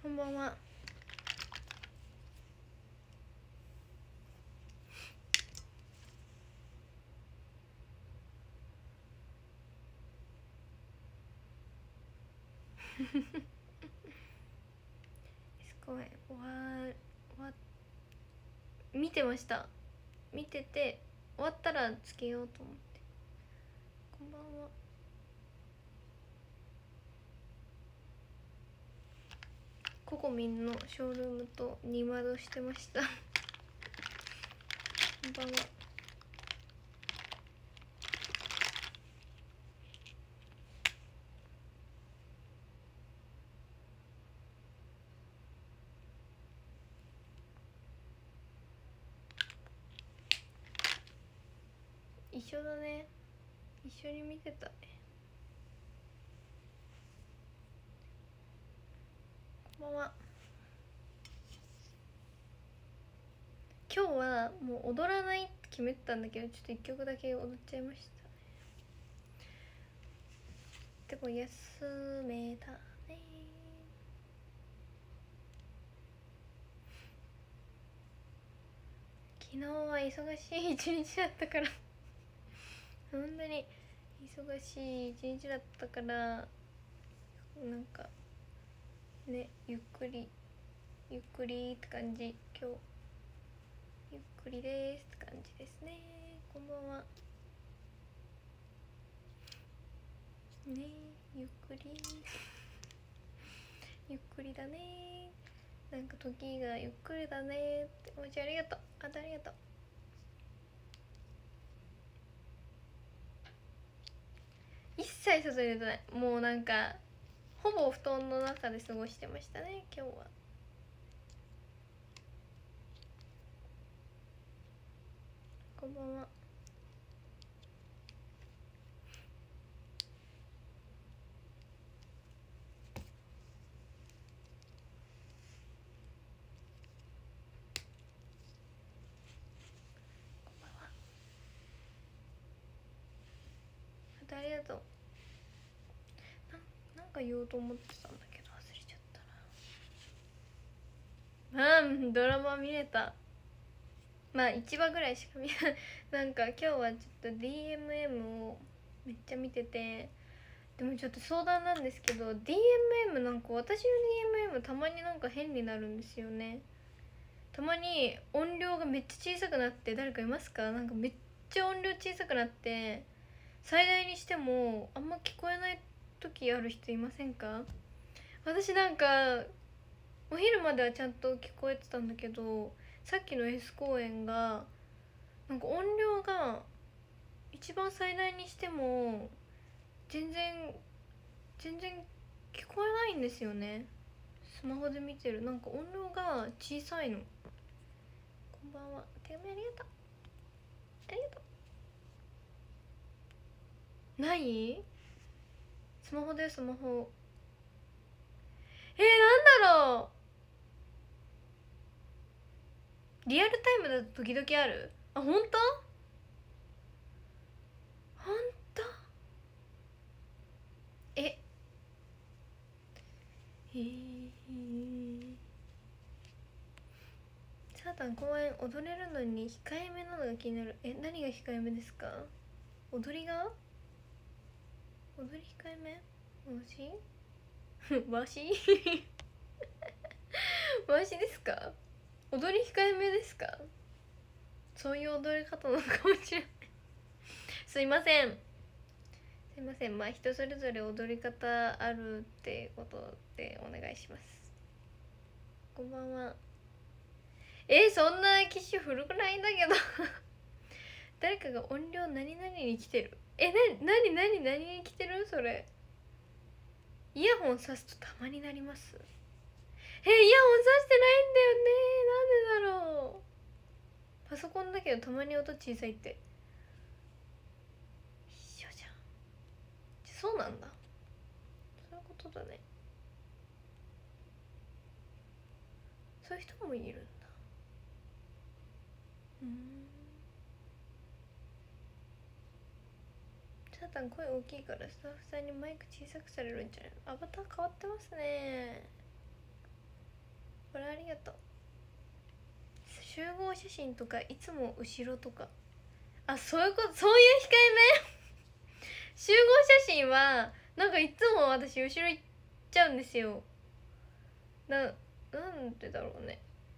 んばんは。公演見てました。見てて終わったらつけようと思って。こんばんは。ココミンのショールームと2窓してましたこんばんは。一緒だね。一緒に見てたね。こんばんは。今日はもう踊らないって決めてたんだけど、ちょっと1曲だけ踊っちゃいましたね。でも休めたね。昨日は忙しい一日だったから本当に忙しい一日だったから、なんかね、ゆっくりって感じ。今日ゆっくりですって感じですね。こんばんはね。ゆっくりゆっくりだね。なんか時がゆっくりだねって。おじゃありがとう。ありがとう。一切外に出てない。もうなんかほぼ布団の中で過ごしてましたね今日は。こんばんは。ありがとう。なんか言おうと思ってたんだけど忘れちゃったな。ドラマ見れた。まあ1話ぐらいしか見ないなんか今日はちょっと DMM をめっちゃ見てて、でもちょっと相談なんですけど、 DMM なんか私の DMM たまになんか変になるんですよね。たまに音量がめっちゃ小さくなって、誰かいますか？なんかめっちゃ音量小さくなって最大にしてもあんま聞こえない時ある人いませんか？私なんかお昼まではちゃんと聞こえてたんだけど、さっきの S 公演がなんか音量が一番最大にしても全然聞こえないんですよね。スマホで見てる。なんか音量が小さいの。こんばんは。手紙ありがとう。ありがとう。ないスマホでスマホ。なんだろう。リアルタイムだと時々ある。あ、本当？本当？えサータン公演踊れるのに控えめなのが気になる。何が控えめですか？踊りが踊り控えめ？わしわしですか？踊り控えめですか？そういう踊り方なのかもしれないすいません。すいません。まあ人それぞれ踊り方あるってことでお願いします。こんばんは。そんな機種古くないんだけど誰かが音量何々に来てる。何に来てるそれ。イヤホンさすとたまになります。イヤホンさしてないんだよね。なんでだろう。パソコンだけどたまに音小さいって。一緒じゃん。そうなんだ。そういうことだね。そういう人もいるんだ。サータン声大きいからスタッフさんにマイク小さくされるんじゃないの？アバター変わってますね。 これありがとう。集合写真とかいつも後ろとか、あ、そういうこと、そういう控えめ集合写真はなんかいつも私後ろ行っちゃうんですよ。なんでだろうね、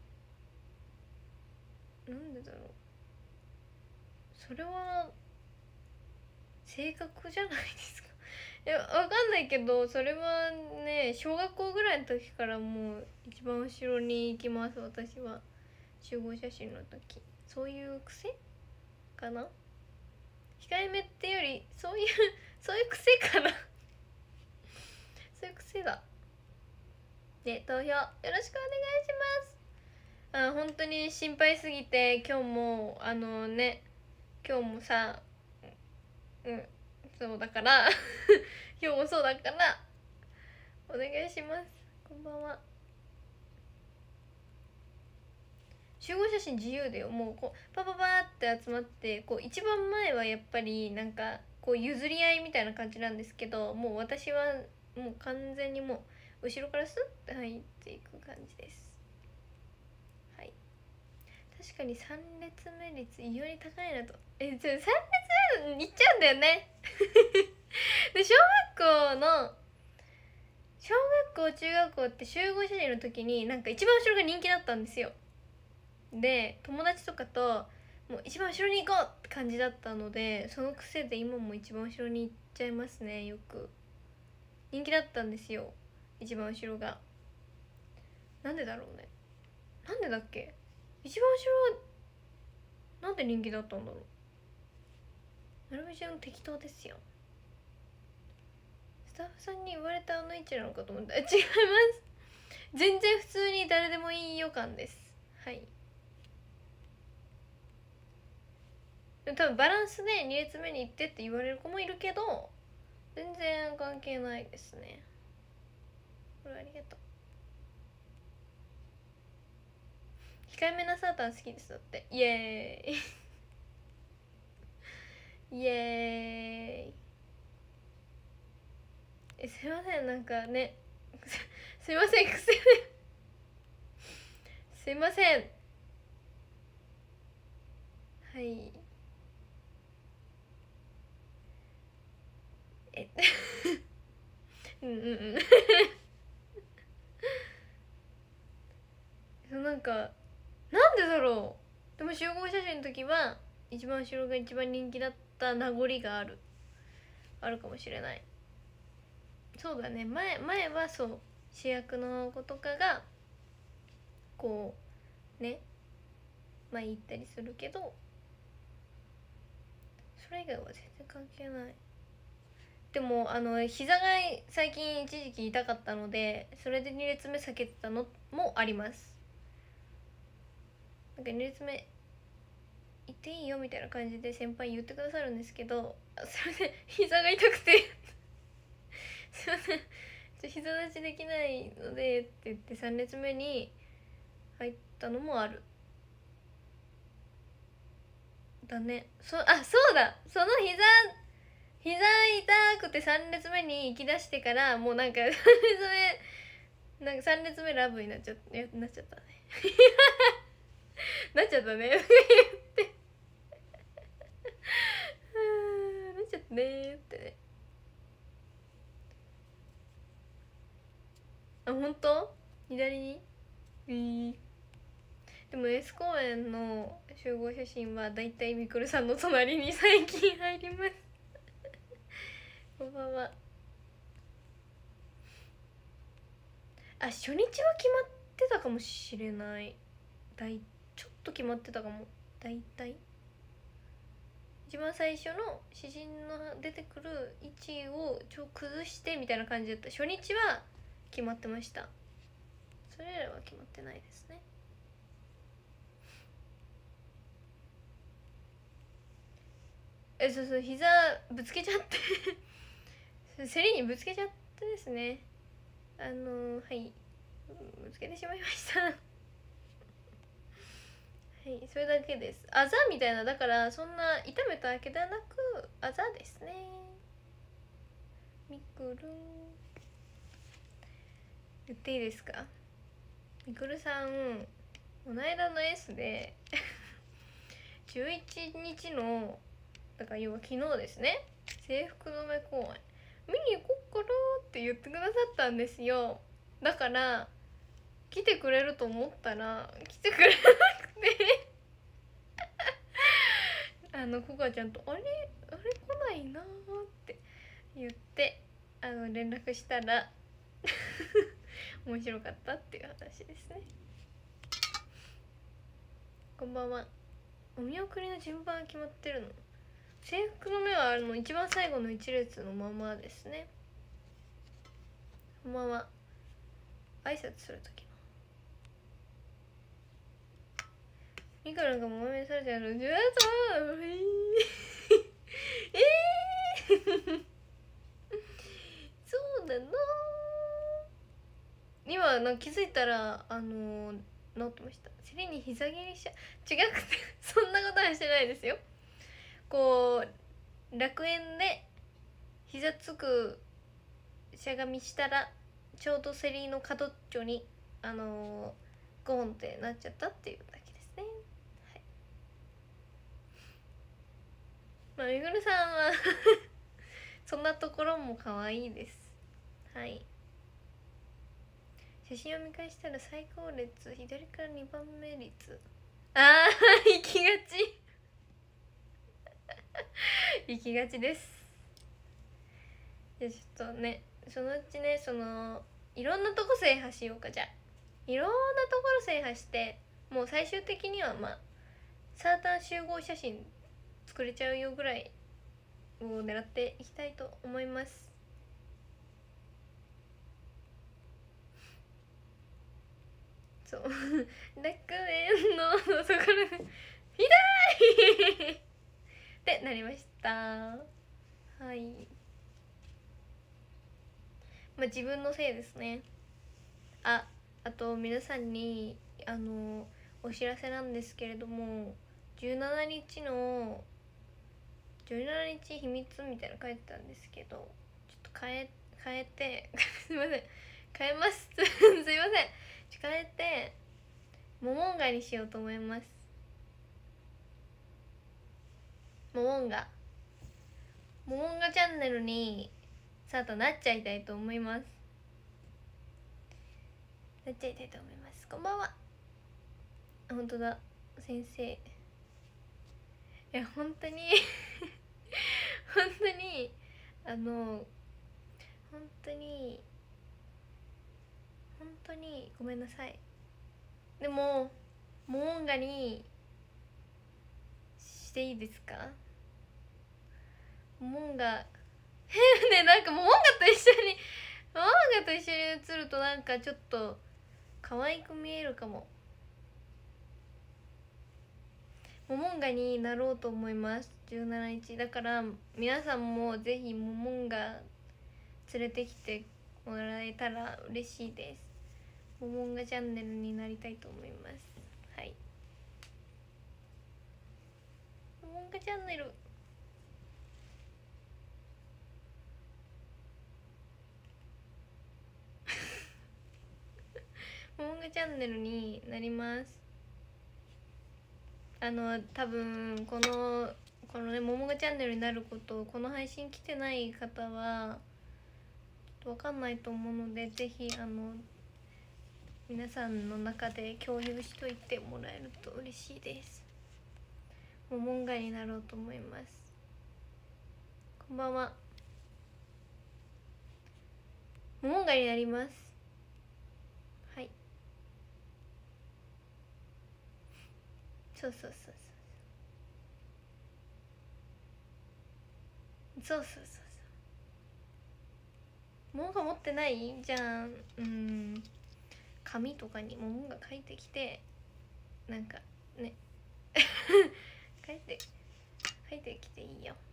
なんでだろう。それは性格じゃないですか。いや、わかんないけど、それはね、小学校ぐらいの時からもう一番後ろに行きます、私は。集合写真の時。そういう癖かな。控えめってよりそういうそういう癖かなそういう癖だね。投票よろしくお願いします。あ、本当に心配すぎて今日も今日もさ、そうだから今日もそうだからお願いします。こんばんは。集合写真自由だよ。もうこうパパパーって集まって、こう一番前はやっぱりなんかこう譲り合いみたいな感じなんですけど、もう私はもう完全にもう後ろからスッて入っていく感じです。はい。確かに3列目率異様に高いなと。3列目いっちゃうんだよねで小学校中学校って集合写真の時になんか一番後ろが人気だったんですよ。で友達とかともう一番後ろに行こうって感じだったので、その癖で今も一番後ろに行っちゃいますね。よく人気だったんですよ、一番後ろが。なんでだろうね。なんでだっけ、一番後ろなんで人気だったんだろう。なるみちゃん適当ですよ。スタッフさんに言われたあの位置なのかと思った。違います、全然普通に誰でもいい予感です。はい。多分バランスで2列目に行ってって言われる子もいるけど、全然関係ないですね。これありがとう。控えめなサーター好きです。だってイエーイイエーイ。すいません、なんかねすいません、癖ですいません。はいうんうんうんなんかなんでだろう。でも集合写真の時は一番後ろが一番人気だった名残があるかもしれない。そうだね、前はそう主役の子とかがこうね前行ったりするけど、それ以外は全然関係ない。でも膝が最近一時期痛かったので、それで2列目避けてたのもあります。なんか2列目行っていいよみたいな感じで先輩言ってくださるんですけど、すいません、膝が痛くてすいません、膝立ちできないのでって言って3列目に入ったのもある。だね。そうだ、その膝痛くて3列目に行きだしてからもうなんか3列目なんか3列目ラブになっちゃったねなっちゃったねなっちゃったねってね。あ、本当？左にでも S 公園の集合写真はだいたいみくるさんの隣に最近入りますこんばんは。初日は決まってたかもしれない。ちょっと決まってたかも。だいたい一番最初の詩人の出てくる位置を崩してみたいな感じだった。初日は決まってました。それらは決まってないですね。そう膝ぶつけちゃってセリにぶつけちゃってですね。はいぶつけてしまいましたはい、それだけです。あざみたいな、だからそんな痛めたわけではなくあざですね。みくるん言っていいですか。 みくるさんこの間の S で11日のだから要は昨日ですね、制服染め公演見に行こっからって言ってくださったんですよ。だから来てくれると思ったら来てくれなくてコカちゃんとあれ来ないなーって言って連絡したら面白かったっていう話ですね。こんばんは。お見送りの順番が決まってるの？制服の目は一番最後の一列のままですね。こんばんは。挨拶するときのミカなんかもめされちゃうのじゃあそうだな。今気づいたら治ってました。尻に膝蹴りしちゃ違くてそんなことはしてないですよ。こう楽園で膝つくしゃがみしたらちょうどセリの角っちょにゴーンってなっちゃったっていうだけですね。はい。まあみぐるさんはそんなところも可愛いです。はい。写真を見返したら最高列左から2番目率行きがち行きがちです。じゃあちょっとねそのうちねいろんなとこ制覇しようか。じゃあいろんなところ制覇してもう最終的にはサータン集合写真作れちゃうよぐらいを狙っていきたいと思います。そう楽園のところでひどいってなりました。はい。自分のせいですね。あと皆さんにお知らせなんですけれども、17日秘密みたいなの書いてたんですけど、ちょっと変えてすいません変えますすいません変えてモモンガにしようと思います。モモンガチャンネルにさあとなっちゃいたいと思います。なっちゃいたいと思います。こんばんは。本当だ先生。いや本当に本当に本当にごめんなさい。でもモモンガにしていいですか？モモンガね、モモンガと一緒に映るとちょっと可愛く見えるかも。モモンガになろうと思います。17日だから皆さんもぜひモモンガ連れてきてもらえたら嬉しいです。モモンガチャンネルになりたいと思います。はい。モモンガチャンネルモモンガチャンネルになります。多分このねモモンガチャンネルになることこの配信来てない方はちょっと分かんないと思うので、ぜひ皆さんの中で共有しといてもらえると嬉しいです。モモンガになろうと思います。こんばんは。モモンガになります。はい。そうモモンガ持ってない？じゃあ紙とかにモモンガ書いてきてね書いてきていいよ。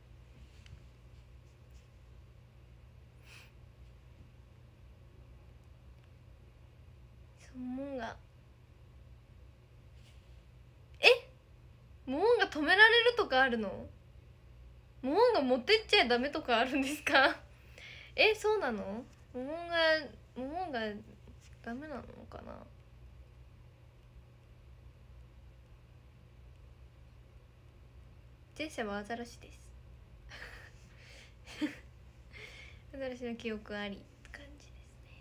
モモンガモモンガ止められるとかあるの？モモンガ持ってっちゃダメとかあるんですか？そうなの？モモンガダメなのかな。 自転車はアザラシですアザラシの記憶ありって感じ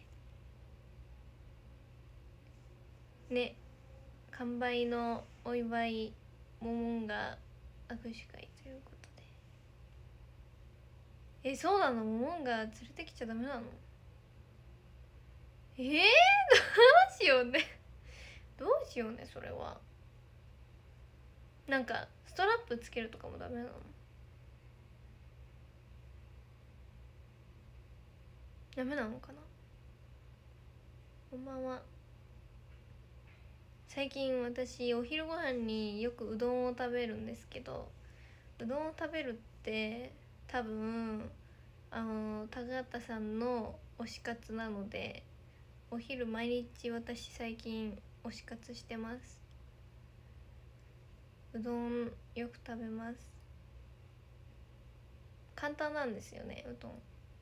ですね。完売のお祝いモモンガ握手会ということで。そうなの？モモンガ連れてきちゃダメなの？どうしようねどうしようね。それはなんかストラップつけるとかもダメなの？ダメなのかな。こんばんは。最近私お昼ご飯によくうどんを食べるんですけど、うどんを食べるって多分高畑さんの推し活なので、お昼毎日私最近推し活してます。うどんよく食べます。簡単なんですよね、うどん。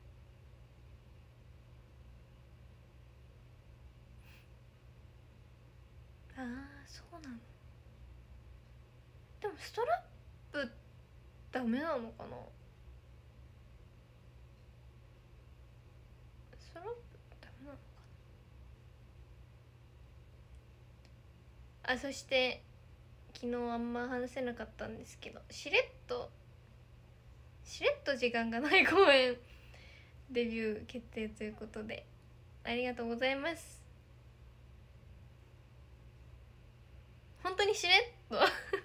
ああ、そうなの。でもストラップダメなのかな。ストラップダメなのかな。そして昨日あんま話せなかったんですけど、しれっと時間がない公演デビュー決定ということで、ありがとうございます。本当にしれっと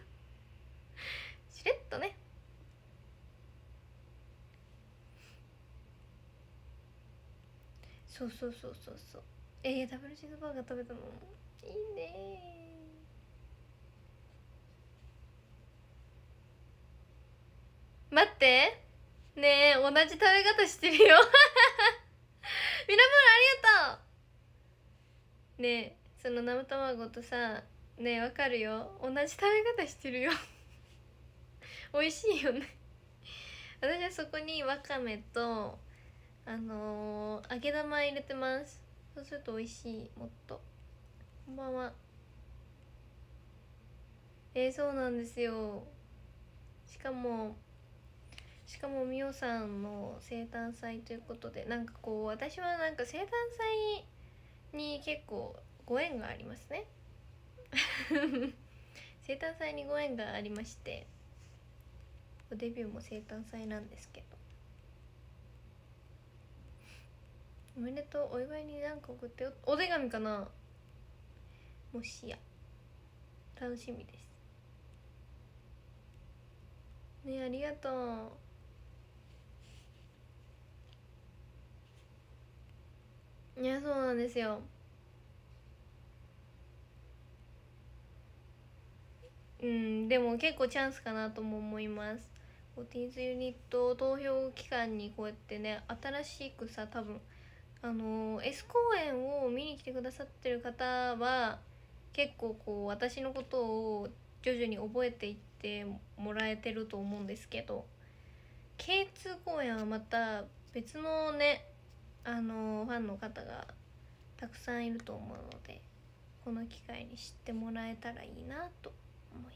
しれっとね。そうダブルチーズバーガー食べたのいいね。待ってねえ、同じ食べ方してるよミラブールありがとう。ねえ、その生卵とさ、ねえわかるよ、同じ食べ方してるよ美味しいよね私はそこにわかめと揚げ玉入れてます。そうすると美味しい。もっと。こんばんは。そうなんですよ。しかもみおさんの生誕祭ということで、なんかこう私はなんか生誕祭に結構ご縁がありますね生誕祭にご縁がありまして、デビューも生誕祭なんですけど、おめでとう。お祝いに何か送ってよ。お手紙かな、もしや。楽しみですね。ありがとう。いや、そうなんですよ。でも結構チャンスかなとも思います。ティーズユニット投票期間にこうやってね、新しくさ、多分S 公演を見に来てくださってる方は結構こう私のことを徐々に覚えていってもらえてると思うんですけど、 K2 公演はまた別のね、ファンの方がたくさんいると思うので、この機会に知ってもらえたらいいなと思います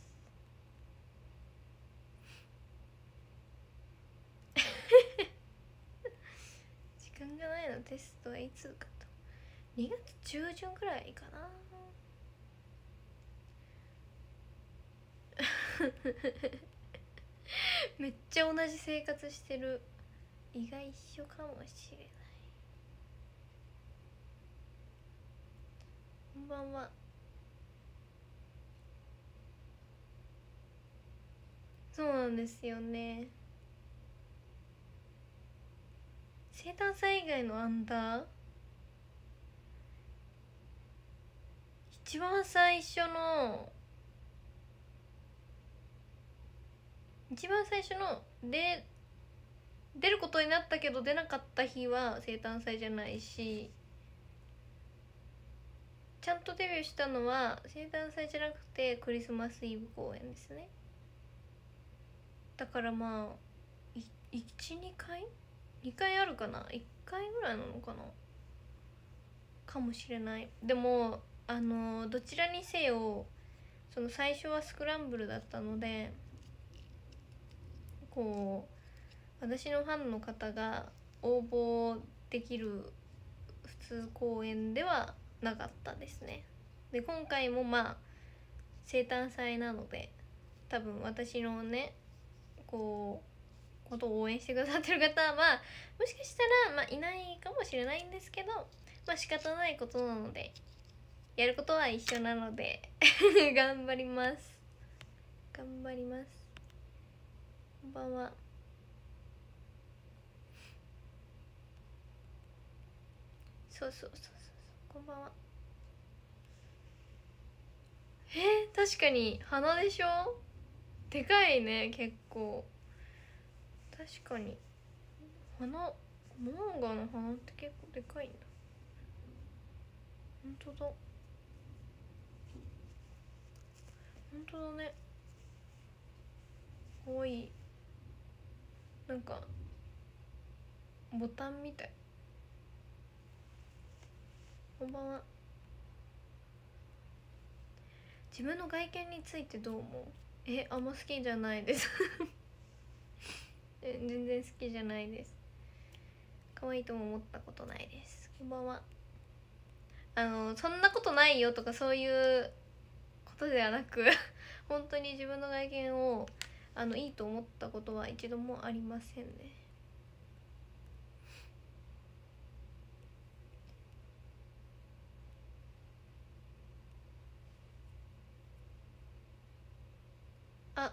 時間がないの。テストはいつかと、2月中旬くらいかなめっちゃ同じ生活してる。胃が一緒かもしれない。こんばんは。そうなんですよね。生誕祭以外のアンダー、一番最初の出ることになったけど出なかった日は生誕祭じゃないし、ちゃんとデビューしたのは生誕祭じゃなくてクリスマスイブ公演ですね。だからまあ12回2回あるかな、1回ぐらいなのかな、かもしれない。でもどちらにせよその最初はスクランブルだったので、 こう私のファンの方が応募できる普通公演ではなかったですね。で今回もまあ生誕祭なので多分私のねこうことを応援してくださってる方はもしかしたらいないかもしれないんですけど仕方ないことなのでやることは一緒なので頑張ります。こんばんは。そうこんばんは。確かに鼻でしょ。でかいね結構。確かに鼻、モンガの鼻って結構でかいんだ。ほんとだね。かわいい。なんかボタンみたい。こんばんは。自分の外見についてどう思う？あんま好きじゃないです全然好きじゃないです。可愛いとも思ったことないです。こんばんは。そんなことないよとかそういうことではなく本当に自分の外見をいいと思ったことは一度もありませんね。あ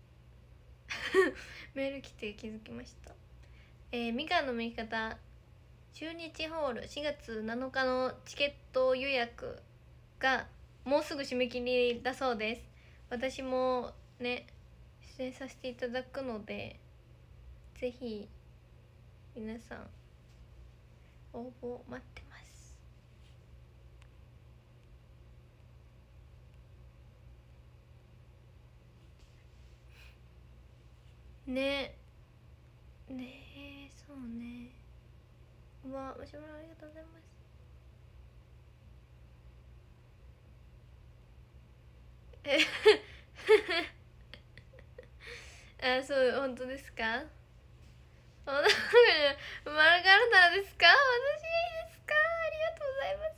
メール来て気づきました。みかんの見方中日ホール4月7日のチケット予約がもうすぐ締め切りだそうです。私もね出演させていただくのでぜひ皆さん応募待ってます。ねそうね。マシュマロありがとうございます。そう本当ですか？丸があるならですか？私いいですか？ありがとうございます。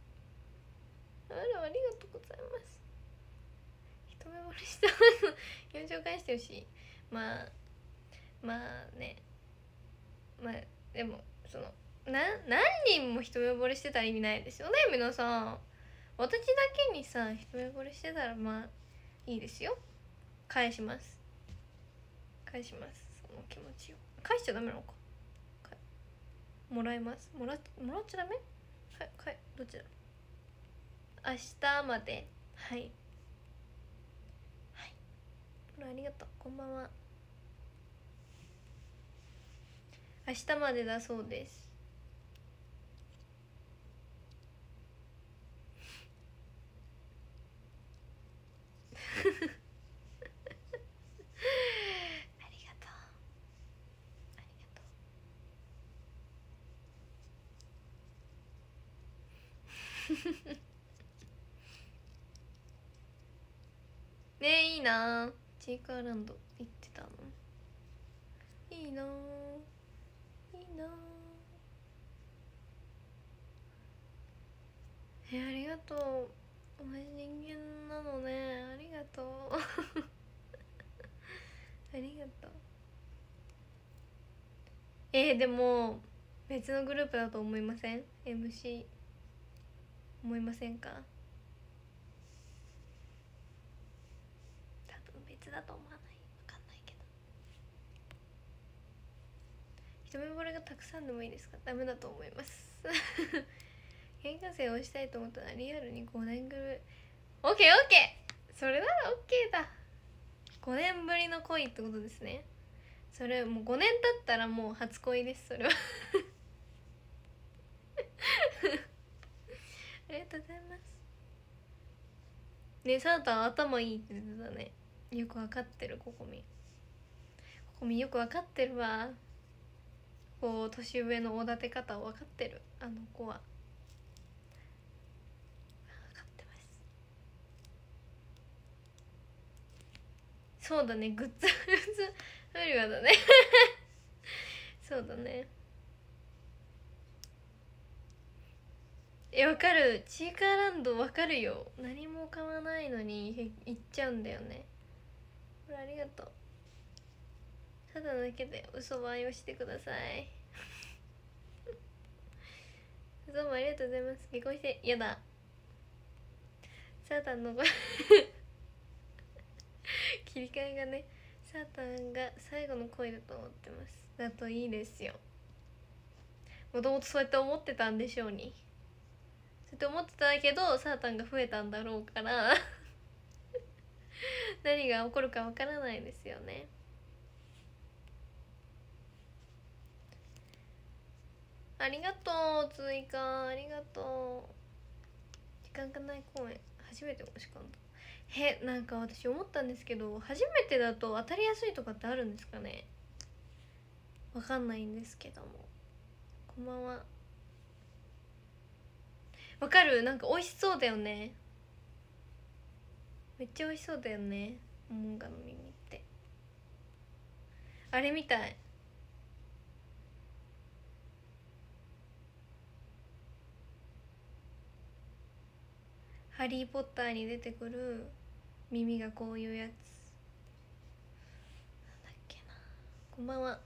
ありがとうございます。一目惚れした4兆返してほしい。まあねでも何人も一目惚れしてたら意味ないですよね皆さん。私だけにさ一目惚れしてたらいいですよ。返しますその気持ちを。返しちゃダメなのか。もらえます。もらっちゃダメ。はいどっちだ。明日まで。はいありがとう。こんばんは。明日までだそうですありがとうねいいな。チーカーランド行ってたの。いいなありがとう。同じ人間なのね。ありがとうありがとう。でも別のグループだと思いません？ MC 思いませんか？多分別だと思わない。分かんないけど。一目惚れがたくさんでもいいですか？ダメだと思います喧嘩生をしたいと思ったらリアルに5年ぐらい。オッケーそれならオッケーだ。5年ぶりの恋ってことですね。それもう5年経ったらもう初恋ですそれはありがとうございます。ねサータン頭いいって言ってたね。よくわかってる。ここみよくわかってるわ。こう年上のおだて方を分かってる。あの子は分かってます。そうだねグッズ無理はだねそうだね。わかる。チーカーランドわかるよ。何も買わないのに行っちゃうんだよね。これありがとう。ただだけで嘘はよしてくださいどうもありがとうございます。結婚してやだ。サータンの切り替えがね、サータンが最後の恋だと思ってます。だといいですよ。もともとそうやって思ってたんでしょうに。そうやって思ってたけどサータンが増えたんだろうから何が起こるかわからないですよね。ありがとう追加、ありがとう。時間がない公演初めて申し込んだ。なんか私思ったんですけど、初めてだと当たりやすいとかってあるんですかね。わかんないんですけども。こんばんは。わかる。なんか美味しそうだよね。めっちゃ美味しそうだよね、モモンガの耳って。あれみたい。ハリー・ポッターに出てくる耳がこういうやつなんだっけな。こんばんは。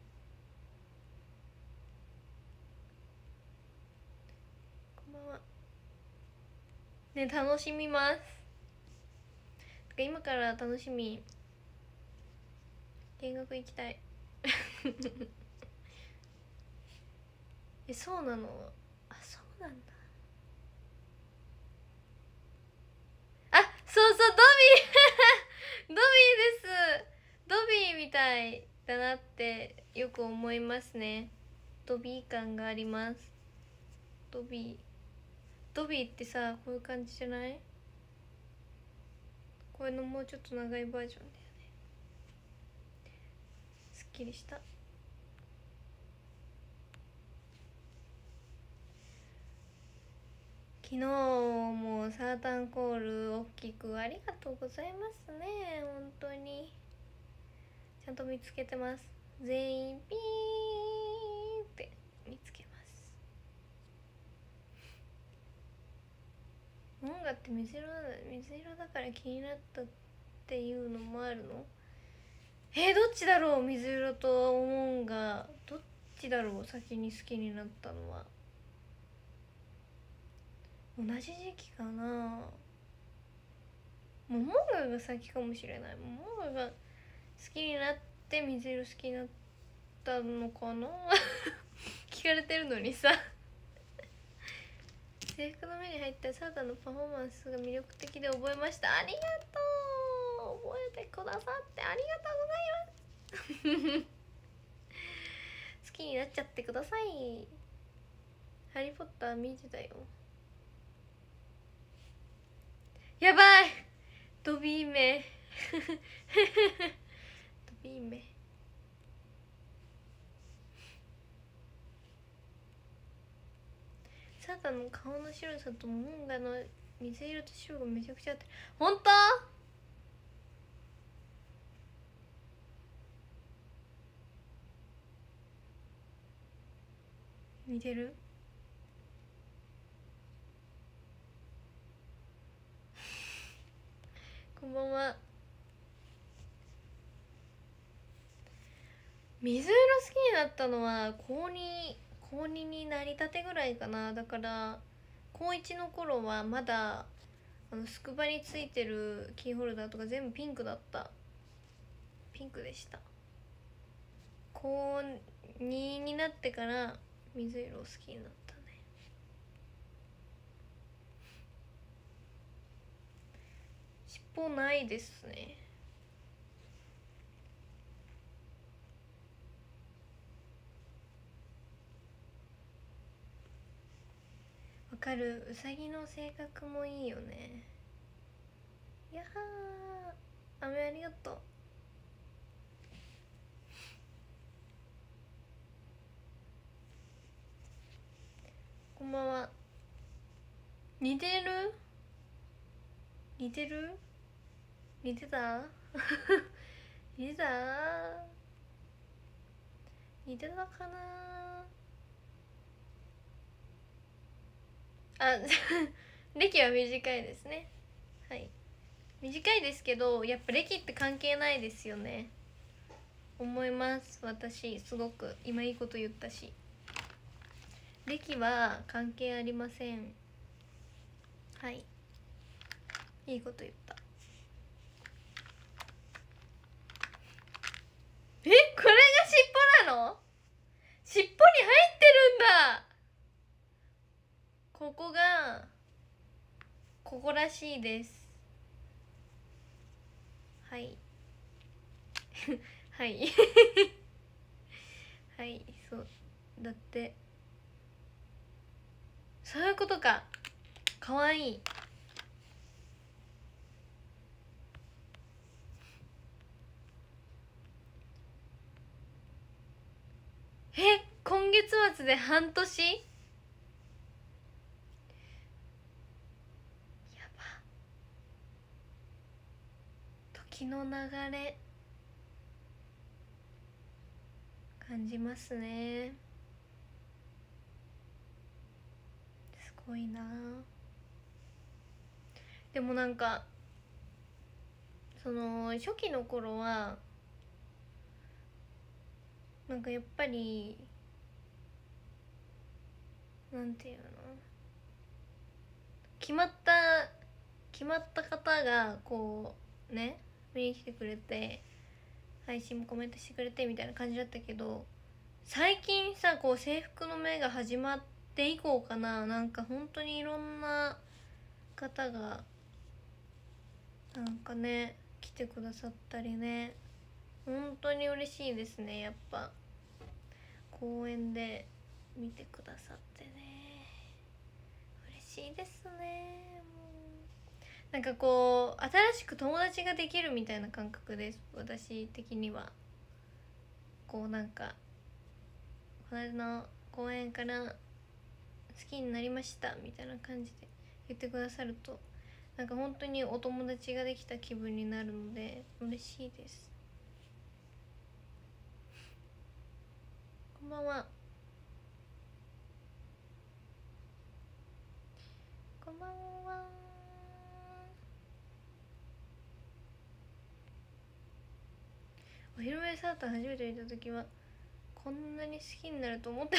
こんばんはね。楽しみます。今から楽しみ。見学行きたいそうなの。あ、そうなんだ。あ、そうそう、ドビードビーです。ドビーみたいだなってよく思いますね。ドビー感があります。ドビーってさ、こういう感じじゃない？これのもうちょっと長いバージョンだよね。すっきりした。昨日もサータンコール大きくありがとうございますね。本当にちゃんと見つけてます。全員ピーって見つけます。モンガって水色だから気になったっていうのもあるの？どっちだろう。水色とモンガどっちだろう。先に好きになったのは同じ時期かな。モンガが先かもしれない。モンガが好きになって水色好きになったのかな聞かれてるのにさ制服の目に入ったサータンのパフォーマンスが魅力的で覚えました。ありがとう。覚えてくださってありがとうございます好きになっちゃってください。ハリーポッター見てたよ。やばい、ドビー目ドビー目。サータンの顔の白さとモンガの水色と白がめちゃくちゃ合ってる。ほんと？似てる？こんばんは。水色好きになったのは高2になりたてぐらいかな。だから高1の頃はまだスクバについてるキーホルダーとか全部ピンクだった。ピンクでした。高2になってから水色好きになったね。尻尾ないですね。わかる。うさぎの性格もいいよね。やはー、飴ありがとう。こんばんは。似てる？似てた似見てたかなあ歴は短いですね。はい、短いですけどやっぱ歴って関係ないですよね、思います。私すごく今いいこと言ったし、歴は関係ありません。はい、いいこと言った。これが尻尾なの？尻尾に入ってるんだ。ここがここらしいです。はいはいはいそうだって、そういうことか。かわいい。今月末で半年？やば。時の流れ感じますね。すごいな。でもなんかその初期の頃はなんかやっぱりなんていうの、決まった方がこうね見に来てくれて配信もコメントしてくれてみたいな感じだったけど、最近さこう制服の目が始まって以降かな、なんか本当にいろんな方がなんかね来てくださったりね、本当に嬉しいですね。やっぱ公園で見てくださってね嬉しいですね。なんかこう新しく友達ができるみたいな感覚です、私的には。こうなんかこの間の公園から好きになりましたみたいな感じで言ってくださると、なんか本当にお友達ができた気分になるので嬉しいです。こんばんは。こんばんは。お披露目サーター初めて見た時はこんなに好きになると思って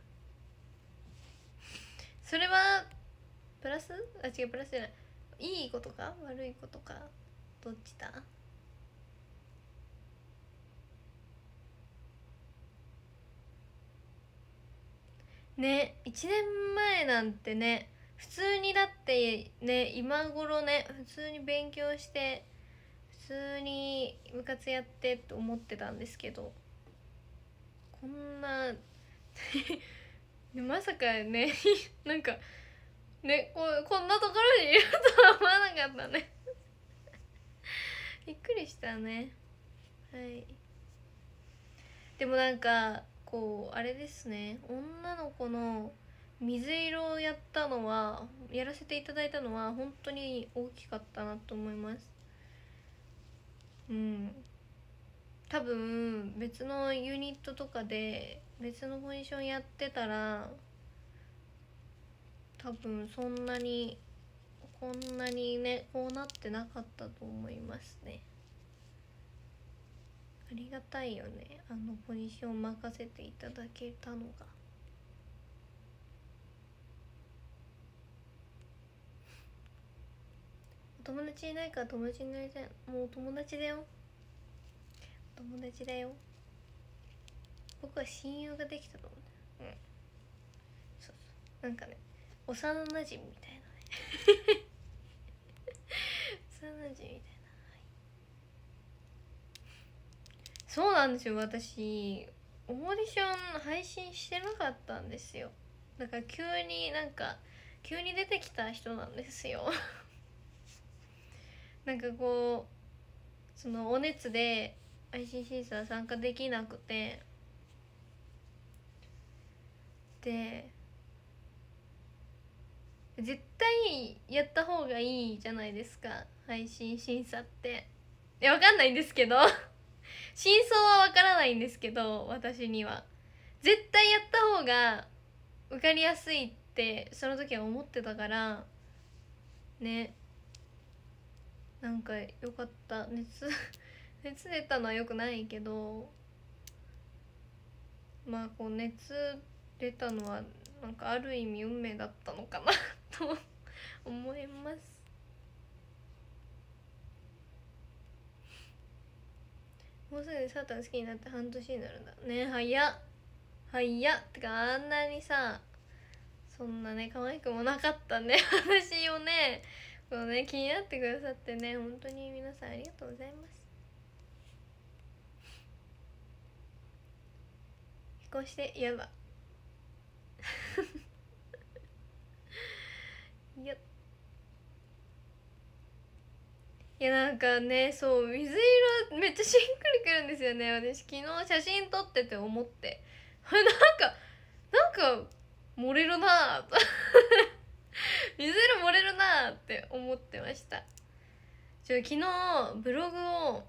それはプラス？あ、違う、プラスじゃない。いいことか悪いことか、どっちだ？ね、1年前なんてね、普通にだってね、今頃ね普通に勉強して普通に部活やってって思ってたんですけど、こんなまさかねなんかね、こんなところにいるとは思わなかったねびっくりしたね。はい。でもなんかこうあれですね、女の子の水色をやらせていただいたのは本当に大きかったなと思います。うん、多分別のユニットとかで別のポジションやってたら多分そんなにこんなにねこうなってなかったと思いますね。ありがたいよね、あのポジション任せていただけたのが。お友達いないから友達になりたい。もうお友達だよ、友達だよ。僕は親友ができたと思う。うん、そうそう、なんかね幼馴染みたいなね幼馴染みたいな、はい、そうなんですよ。私オーディション配信してなかったんですよ。だから急に出てきた人なんですよなんかこうそのお熱で配信審査参加できなくて、で絶対やった方がいいじゃないですか配信審査って。いやわかんないんですけど真相はわからないんですけど、私には絶対やった方が受かりやすいってその時は思ってたからね。なんかよかった。熱出たのはよくないけど、まあこう熱出たのはなんかある意味運命だったのかなと思います。もうすぐサータン好きになって半年になるんだね。早っ早っ。てかあんなにさ、そんなね可愛くもなかったね私をね、こうね気になってくださってね、本当に皆さんありがとうございます。こうしてやばいや、いやなんかね、そう水色めっちゃしっくりくるんですよね。私昨日写真撮ってて思ってなんか漏れるなぁと水色漏れるなぁって思ってました。昨日ブログを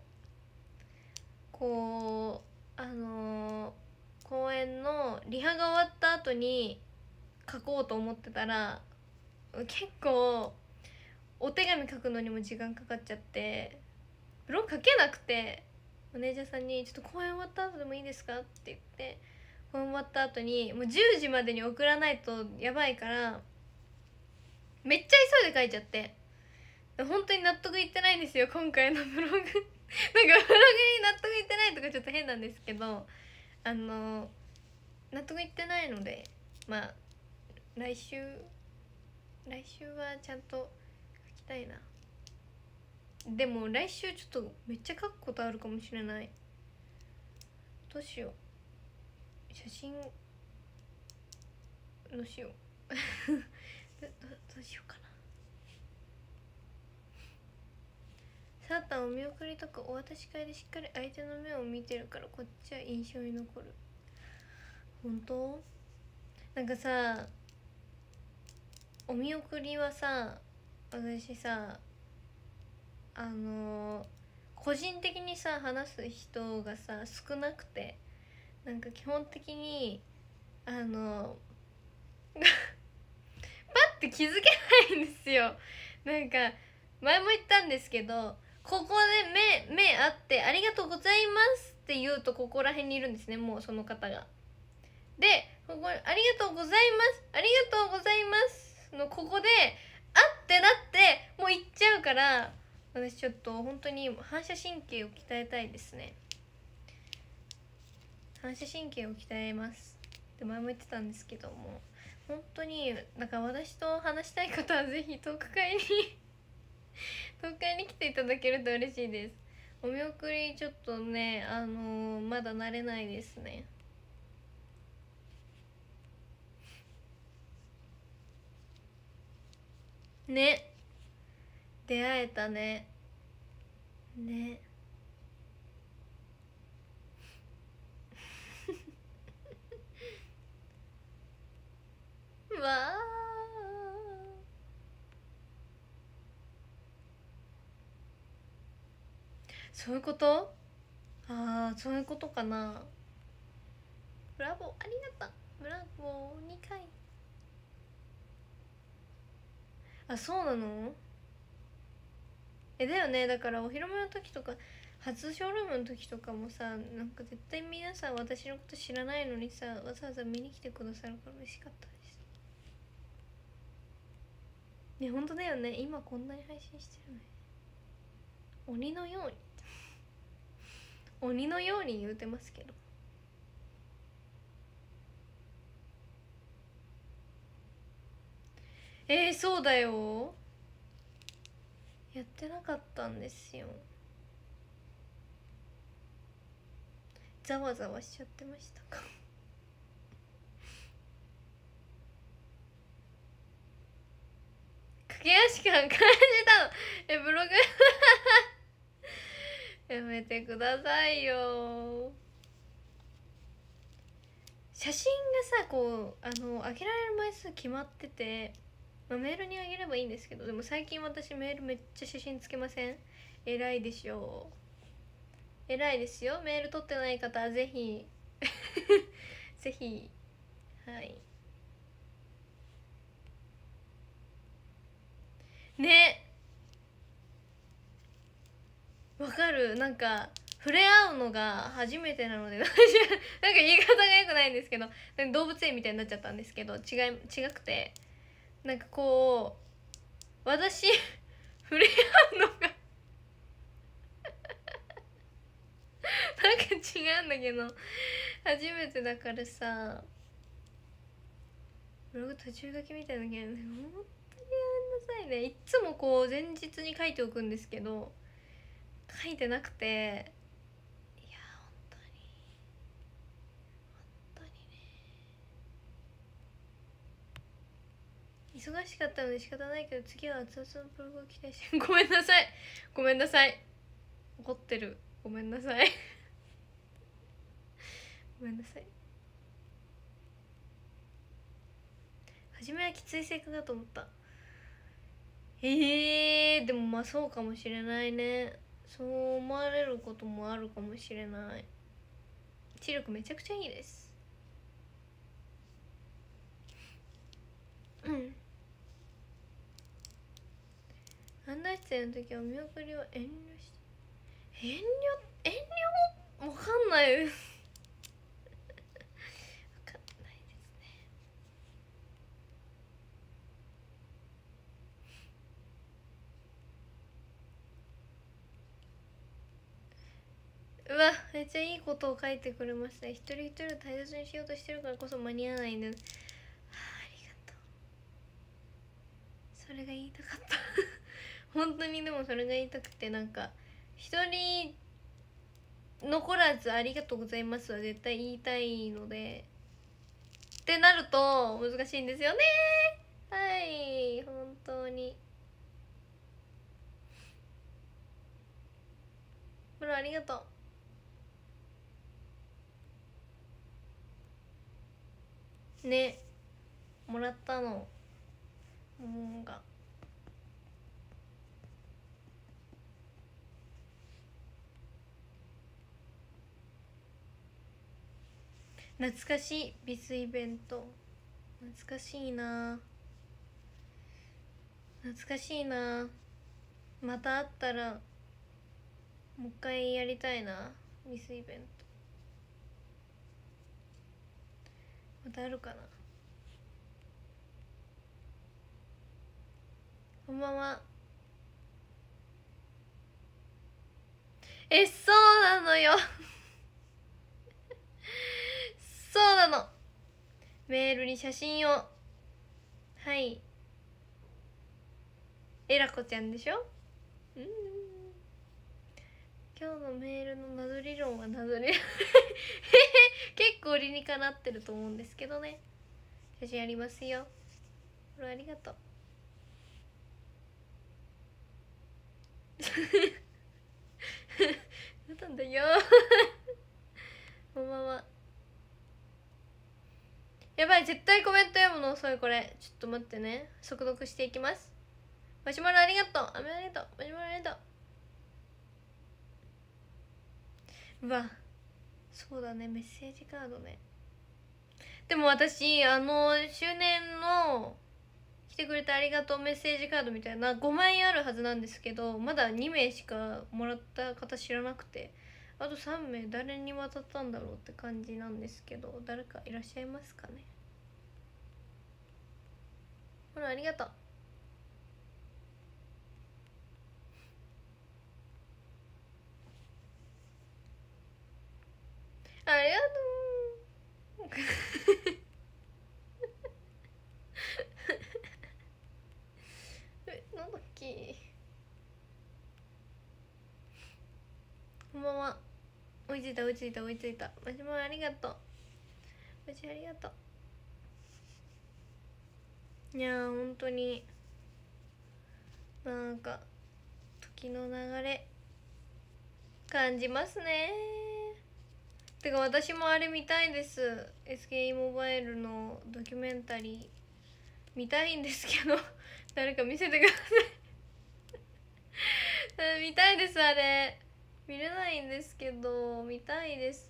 こう公演のリハが終わった後に書こうと思ってたら、結構お手紙書くのにも時間かかっちゃってブログ書けなくて、マネージャーさんに「ちょっと公演終わった後でもいいですか?」って言って、公演終わった後にもう10時までに送らないとやばいからめっちゃ急いで書いちゃって、本当に納得いってないんですよ今回のブログなんかブログに納得いってないとかちょっと変なんですけど、納得いってないので、まあ来週はちゃんと書きたいな。でも来週ちょっとめっちゃ書くことあるかもしれない。どうしよう、写真どうしようどうしようかな。サータンお見送りとかお渡し会でしっかり相手の目を見てるからこっちは印象に残る。本当？なんかさ、お見送りはさ、私さ個人的にさ話す人がさ少なくて、なんか基本的にパッて気づけないんですよ。なんか前も言ったんですけど、ここで目あってありがとうございますって言うとここら辺にいるんですね、もうその方が。でここありがとうございますありがとうございますのここであってなってもう行っちゃうから、私ちょっと本当に反射神経を鍛えたいですね。反射神経を鍛えますって前も言ってたんですけども、本当にだから私と話したい方はぜひトーク会にトーク会に来ていただけると嬉しいです。お見送りちょっとねまだ慣れないですね。ね、出会えたね。ねわあ、そういうこと？ああ、そういうことかな。ブラボー、ありがとう。ブラボー2回。あ、そうなの？だよね。だからお披露目の時とか初ショールームの時とかもさ、なんか絶対皆さん私のこと知らないのにさ、わざわざ見に来てくださるから嬉しかったです。ね、本当だよね。今こんなに配信してるのに鬼のように鬼のように言うてますけど。そうだよ。やってなかったんですよ。ざわざわしちゃってましたか駆け足感感じたの？ブログやめてくださいよ。写真がさこうあげられる枚数決まってて、まあ、メールにあげればいいんですけど、でも最近私メールめっちゃ写真つけません？偉いでしょう。 偉いですよ。メール取ってない方はぜひぜひ。はいね、わかる。なんか触れ合うのが初めてなのでなんか言い方がよくないんですけど、なんか動物園みたいになっちゃったんですけど、違くて、なんかこう私触れ合うのがなんか違うんだけど、初めてだからさ、ブログ途中書きみたいなのが本当にやめなさいね。いっつもこう前日に書いておくんですけど、書いてなくて、いや本当に本当にね、忙しかったので仕方ないけど、次は熱々のブログを期待してごめんなさい、ごめんなさい、怒ってる、ごめんなさいごめんなさい。初めはきつい性格だと思った。でもまあそうかもしれないね。そう思われることもあるかもしれない。視力めちゃくちゃいいです。案内出演の時はお見送りを遠慮して遠慮わかんないわかんないですね。うわ、めっちゃいいことを書いてくれました。一人一人を大切にしようとしてるからこそ間に合わないんです。ありがとう。それが言いたかった本当に。でもそれが言いたくて、なんか一人残らずありがとうございますは絶対言いたいので、ってなると難しいんですよね。はい、本当に。これありがとうね。もらったのもが懐かしい。ビスイベント懐かしいな、懐かしいな。また会ったらもう一回やりたいな、ビスイベント。またあるかな。こんばんは。そうなのよそうなの。メールに写真を。はい、えらこちゃんでしょ。今日のメールの謎理論は謎理結構理にかなってると思うんですけどね。写真ありますよ。これありがとうなんだよこんばんは。やばい、絶対コメント読むの遅い。これちょっと待ってね、速読していきます。マシュマロありがとう。ありがとう。マシュマロありがとう。うわ、そうだね、メッセージカードね。でも私周年の来てくれてありがとうメッセージカードみたいな5枚あるはずなんですけど、まだ2名しかもらった方知らなくて、あと3名誰に渡ったんだろうって感じなんですけど、誰かいらっしゃいますかね。ほらありがとう。ありがとうなんだっけ。こんばんは。追いついた追いついた追いついた。マシュマロありがとう。マシありがとう。いやー本当になんか時の流れ感じますね。てか私もあれ見たいです。 SKE モバイルのドキュメンタリー見たいんですけど誰か見せてください見たいですあれ。 見れないんですけど見たいです。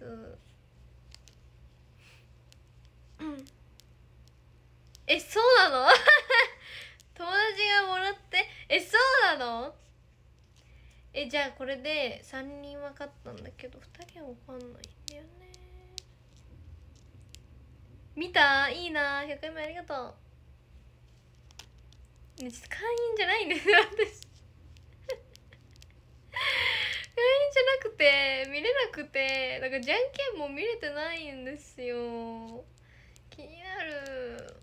え、そうなの友達がもらって、え、そうなの？え、じゃあこれで3人分かったんだけど2人は分かんないんだよね。見た？いいな、100回目ありがとう。ね、ちょっと会員じゃないんですよ私。会員じゃなくて見れなくて、だからじゃんけんも見れてないんですよ。気になる。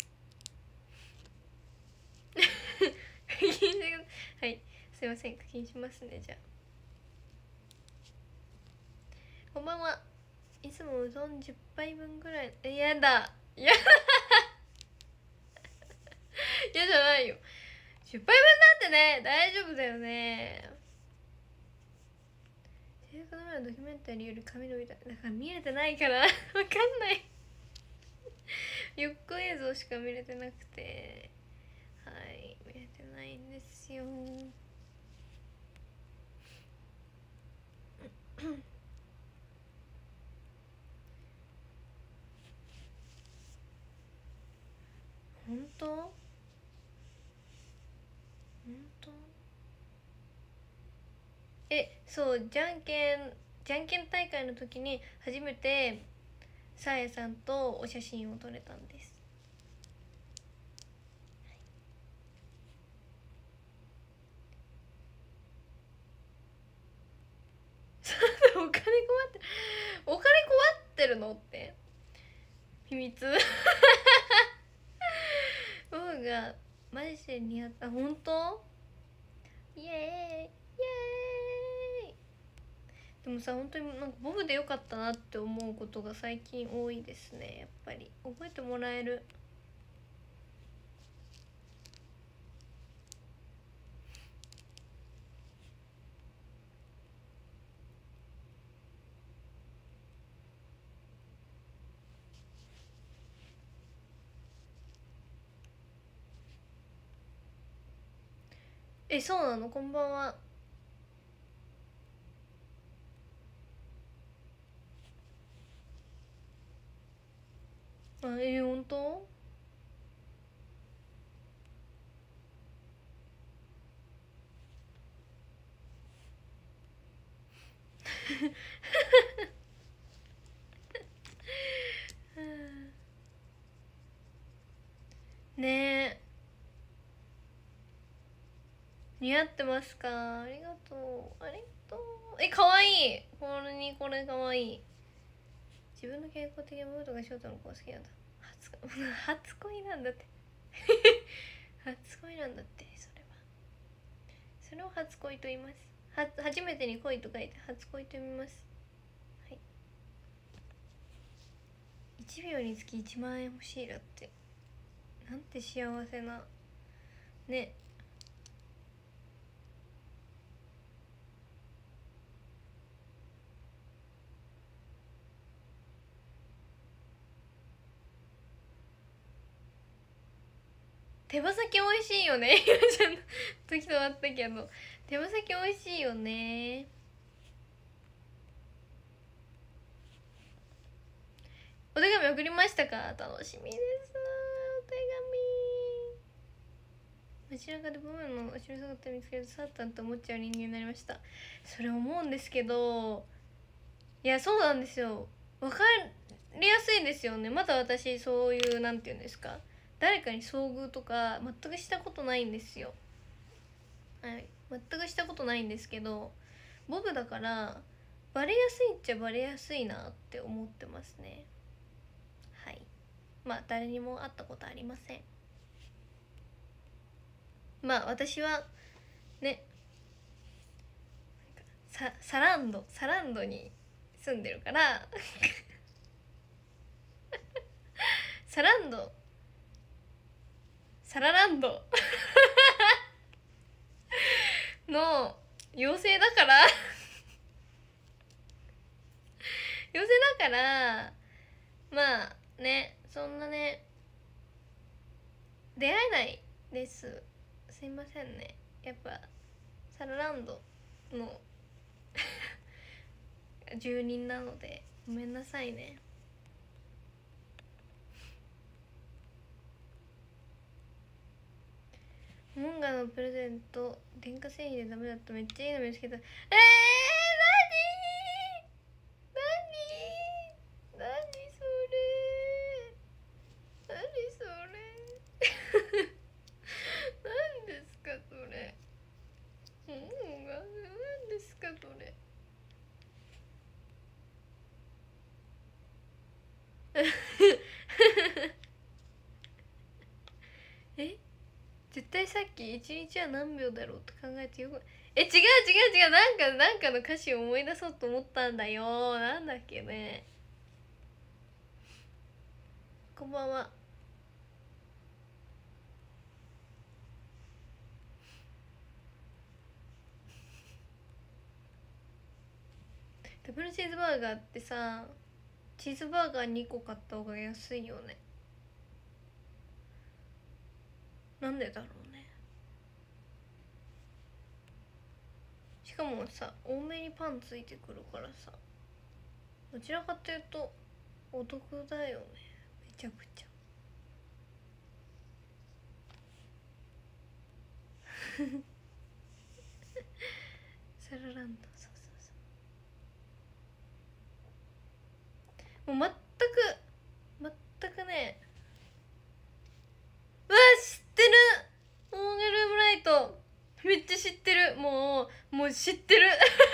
課金してください。はい、すいません、課金しますね。じゃあこんばんは。いつもうどん10杯分ぐらい。え、やだやだ嫌じゃないよ。10杯分なんてね、大丈夫だよね。制作の前のドキュメンタリーより髪伸びた。だから見れてないからわかんない予告映像しか見れてなくて、はい、見れてないんですよ本当？本当？え、そうじゃんけん大会の時に初めてさえさんとお写真を撮れたんです。お金困ってお金困ってるのって秘密僕がマジで似合った。本当？イエーイイエーイ。でもさ、本当になんかボブでよかったなって思うことが最近多いですね。やっぱり覚えてもらえる。え、そうなの？こんばんは。あ、本当？ねえ、似合ってますか？ありがとう、ありがとう。え、かわいい。これかわいい。自分の健康的なムードがショートの子が好きなんだ。初恋なんだって初恋なんだって。それを初恋と言います。初めてに恋と書いて初恋と読みます。はい。1秒につき1万円欲しいだって。なんて幸せなね。手羽先美味しいよね今ちゃんと時止まったけど、手羽先美味しいよね。お手紙送りましたか？楽しみです。お手紙。街中でブームの後ろ姿見つけるとさったんと思っちゃう人間になりました。それ思うんですけど、いや、そうなんですよ。わかりやすいですよね。まだ私そういうなんていうんですか、誰かに遭遇とか全くしたことないんですよ。はい、全くしたことないんですけど、ボブだからバレやすいっちゃバレやすいなって思ってますね。はい、まあ誰にも会ったことありません。まあ私はね、サランドに住んでるからサランドサラランドの妖精だから妖精だから、まあね、そんなね出会えないです。すいませんね。やっぱサラランドの住人なのでごめんなさいね。モンガのプレゼント電化製品でダメだっためっちゃいいの見つけた。何それ何それ何ですかそれ。モンガ何ですかそれえ、絶対さっき一日は何秒だろうと考えてよく、違うなんかの歌詞を思い出そうと思ったんだよ。なんだっけね。こんばんは。ダブルチーズバーガーってさ、チーズバーガー2個買った方が安いよね。なんでだろうね。しかもさ、多めにパンついてくるからさ、どちらかというとお得だよね、めちゃくちゃサラランド、そうそうそう、もう全くね。うわ、知ってる。オーガルームライトめっちゃ知ってる。もう知ってる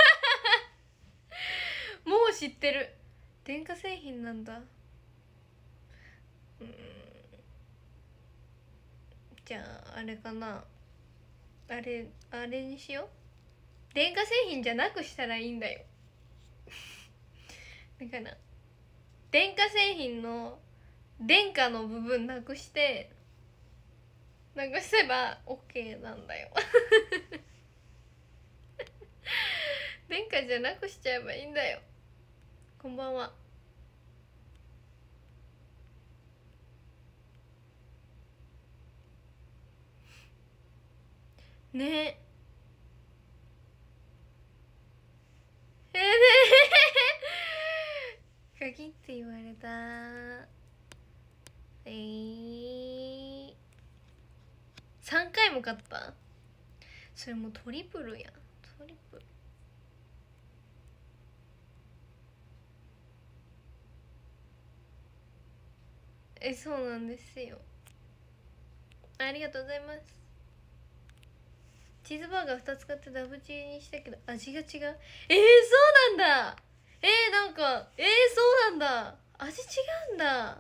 もう知ってる。電化製品なんだ。じゃああれかな、あれにしよう。電化製品じゃなくしたらいいんだよだから電化製品の電化の部分なくしてせば OK なんだよ電化じゃなくしちゃえばいいんだよ。こんばんは。ねえ鍵って言われた。3回も買った。それもうトリプルやん。トリプル。そうなんですよ。ありがとうございます。チーズバーガー2つ買ってダブチにしたけど味が違う。そうなんだ。なんかそうなんだ。味違うんだ。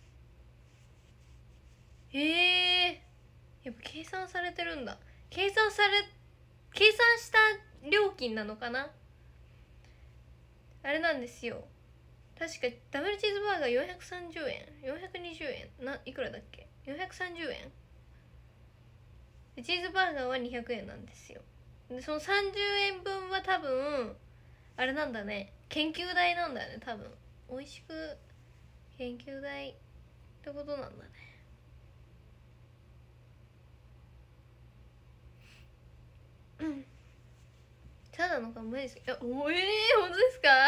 やっぱ計算されてるんだ。計算した料金なのかな。あれなんですよ、確かダブルチーズバーガー430円420円いくらだっけ。430円でチーズバーガーは200円なんですよ。でその30円分は多分あれなんだね、研究代なんだよね多分。美味しく研究代ってことなんだね。ただの考えです。本当ですか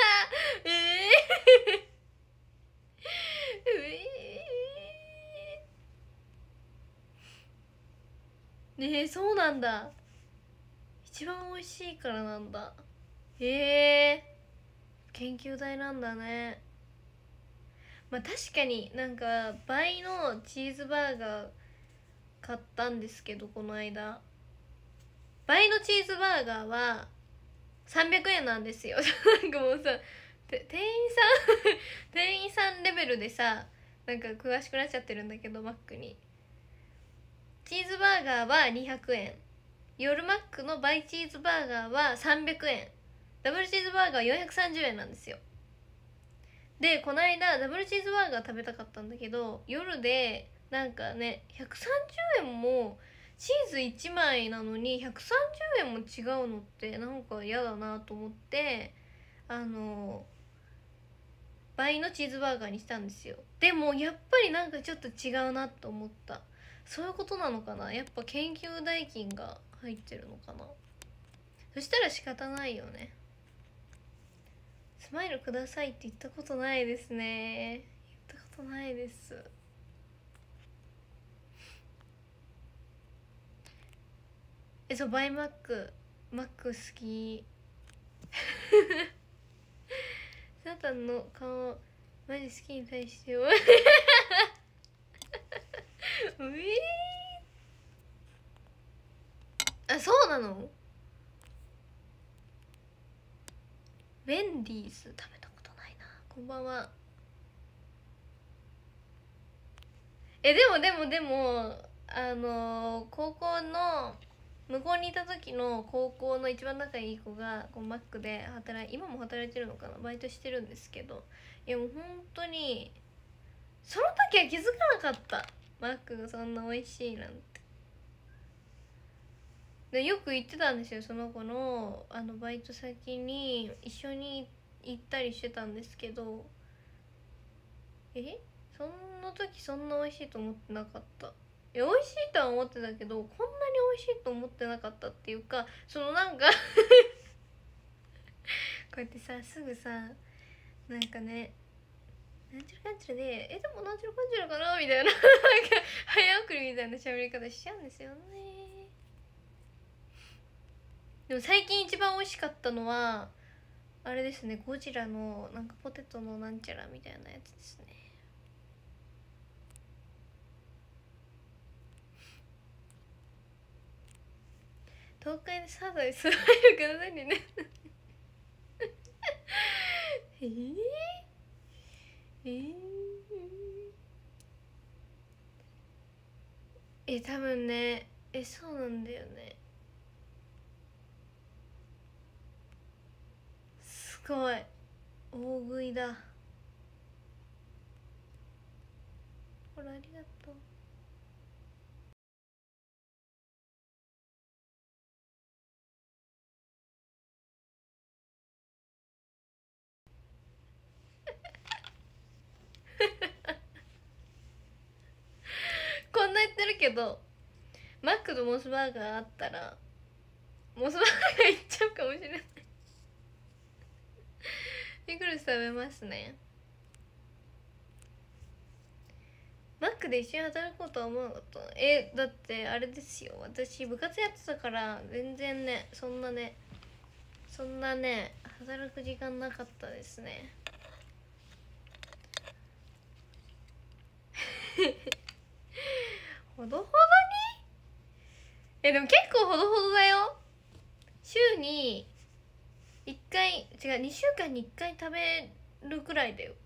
そうなんだ。一番美味しいからなんだ。研究代なんだね。まあ確かになんか倍のチーズバーガー買ったんですけど、この間倍のチーズバーガーは300円なんですよなんかもうさ、店員さんレベルでさ、なんか詳しくなっちゃってるんだけど、マックにチーズバーガーは200円、夜マックの倍チーズバーガーは300円、ダブルチーズバーガーは430円なんですよ。でこの間ダブルチーズバーガー食べたかったんだけど、夜でなんかね130円もチーズ1枚なのに130円も違うのってなんか嫌だなと思って、倍のチーズバーガーにしたんですよ。でもやっぱりなんかちょっと違うなと思った。そういうことなのかな、やっぱ研究代金が入ってるのかな。そしたら仕方ないよね。 スマイルくださいって言ったことないですね。言ったことないです。そうバイマック好きサタンの顔マジ好きに対してよあ、そうなの？ウェンディーズ食べたことないな。こんばんは。でも高校の向こうにいた時の高校の一番仲いい子がこうマックで今も働いてるのかな、バイトしてるんですけど、いやもう本当にその時は気づかなかった、マックがそんな美味しいなんて。でよく行ってたんですよ、その子のバイト先に一緒に行ったりしてたんですけど、その時そんな美味しいと思ってなかった。美味しいとは思ってたけど、こんなに美味しいと思ってなかったっていうか、そのなんかこうやってさ、すぐさ、なんかね、なんちゃらかんちゃらででもなんちゃらかんちゃらかなみたいななんか早送りみたいな喋り方しちゃうんですよね。でも最近一番美味しかったのはあれですね、ゴジラのなんかポテトのなんちゃらみたいなやつですね。東海でサザエスマイルくださいね多分ね、そうなんだよね。すごい大食いだ。ほらありがとうこんな言ってるけど、マックとモスバーガーあったらモスバーガーいっちゃうかもしれないピクルス食べますね。マックで一緒に働こうとは思わなかった。だってあれですよ、私部活やってたから全然ね、そんなね働く時間なかったですねほどほどにでも結構ほどほどだよ。週に1回2週間に1回食べるくらいだよ。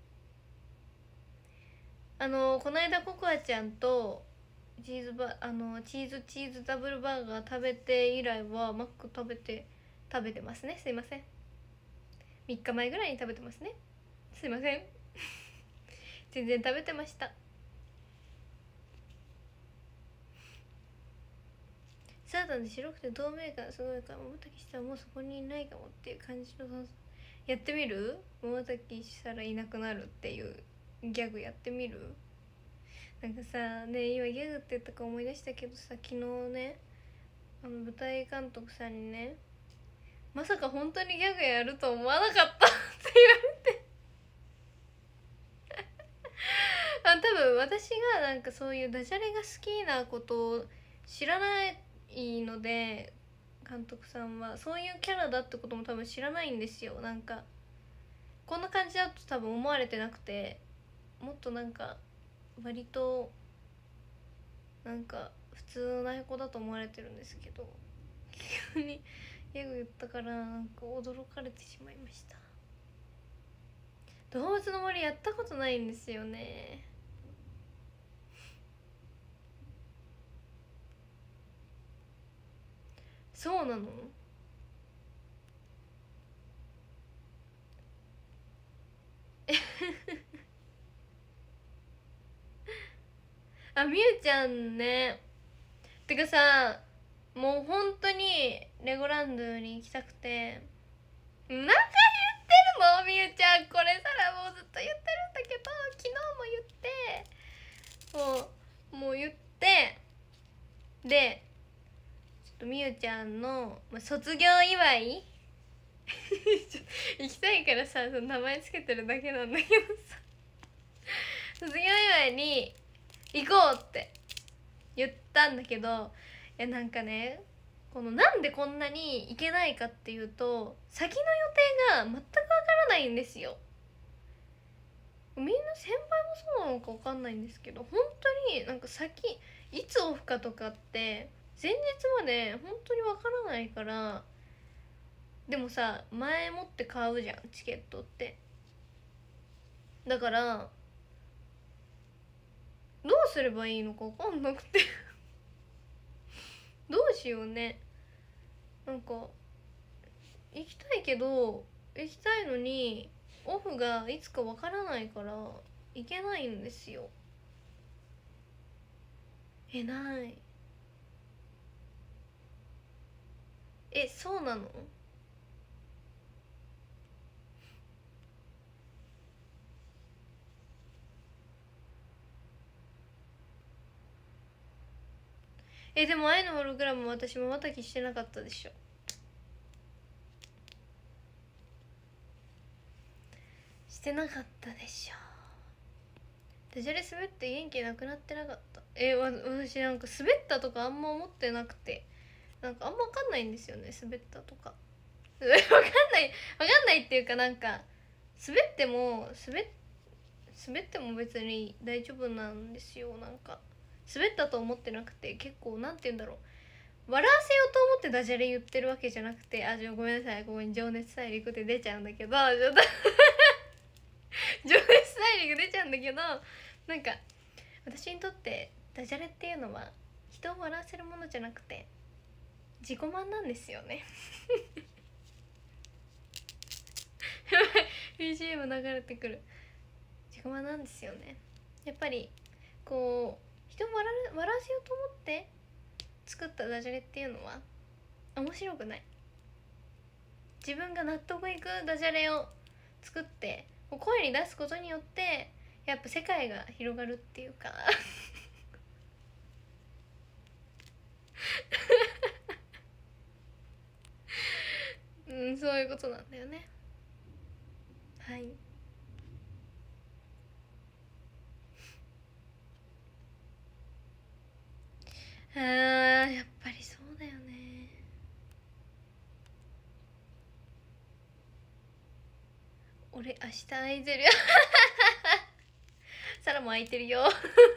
この間ココアちゃんとチーズダブルバーガー食べて以来はマック食べてますね。すいません、3日前ぐらいに食べてますね。すいません全然食べてました。サータンで白くて透明感すごいから、まばたきしたらもうそこにいないかもっていう感じのやってみる？まばたきしたらいなくなるっていうギャグやってみる？なんかさね、今ギャグって言ったか思い出したけどさ、昨日ね舞台監督さんにね、まさか本当にギャグやると思わなかったって言われて多分私がなんかそういうダジャレが好きなことを知らないので、監督さんはそういうキャラだってことも多分知らないんですよ。なんかこんな感じだと多分思われてなくて、もっとなんか割となんか普通な子だと思われてるんですけど、急にギャグ言ったからなんか驚かれてしまいました。動物の森やったことないんですよね。そうなの？みゆちゃんね。てかさ、もう本当にレゴランドに行きたくて。なんか言ってるのみゆちゃん、これさらもうずっと言ってるんだけど、昨日も言って、もう言って、でちょっとみゆちゃんの卒業祝い行きたいからさ、その名前つけてるだけなんだけどさ卒業祝いに行こうって言ったんだけど、いやなんかね、このなんでこんなに行けないかっていうと、先の予定が全くわからないんですよ。みんな先輩もそうなのかわかんないんですけど、本当になんかいつオフかとかって前日まで本当にわからないから。でもさ、前もって買うじゃんチケットって。だからどうすればいいのかわかんなくてどうしようね。なんか行きたいけど、行きたいのにオフがいつかわからないから行けないんですよ。ない。そうなの？でも愛のホログラム私まばたきしてなかったでしょ。してなかったでしょ。ダジャレ滑って元気なくなってなかった。私なんか滑ったとかあんま思ってなくて、なんかあんま分かんないんですよね、滑ったとか分かんないっていうか、なんか滑っても別に大丈夫なんですよ。なんか滑ったと思ってなくて、結構なんて言うんだろう、笑わせようと思ってダジャレ言ってるわけじゃなくて、ごめんなさい、ここに情熱大陸って出ちゃうんだけど、ちょっと情熱大陸出ちゃうんだけど、なんか私にとってダジャレっていうのは人を笑わせるものじゃなくて自己満なんですよねやばい BGM 流れてくる。自己満なんですよね。やっぱりこう人を笑わせようと思って作ったダジャレっていうのは面白くない。自分が納得いくダジャレを作って声に出すことによってやっぱ世界が広がるっていうかそういうことなんだよね。はい。やっぱりそうだよね。俺明日空いてるよサラも空いてるよ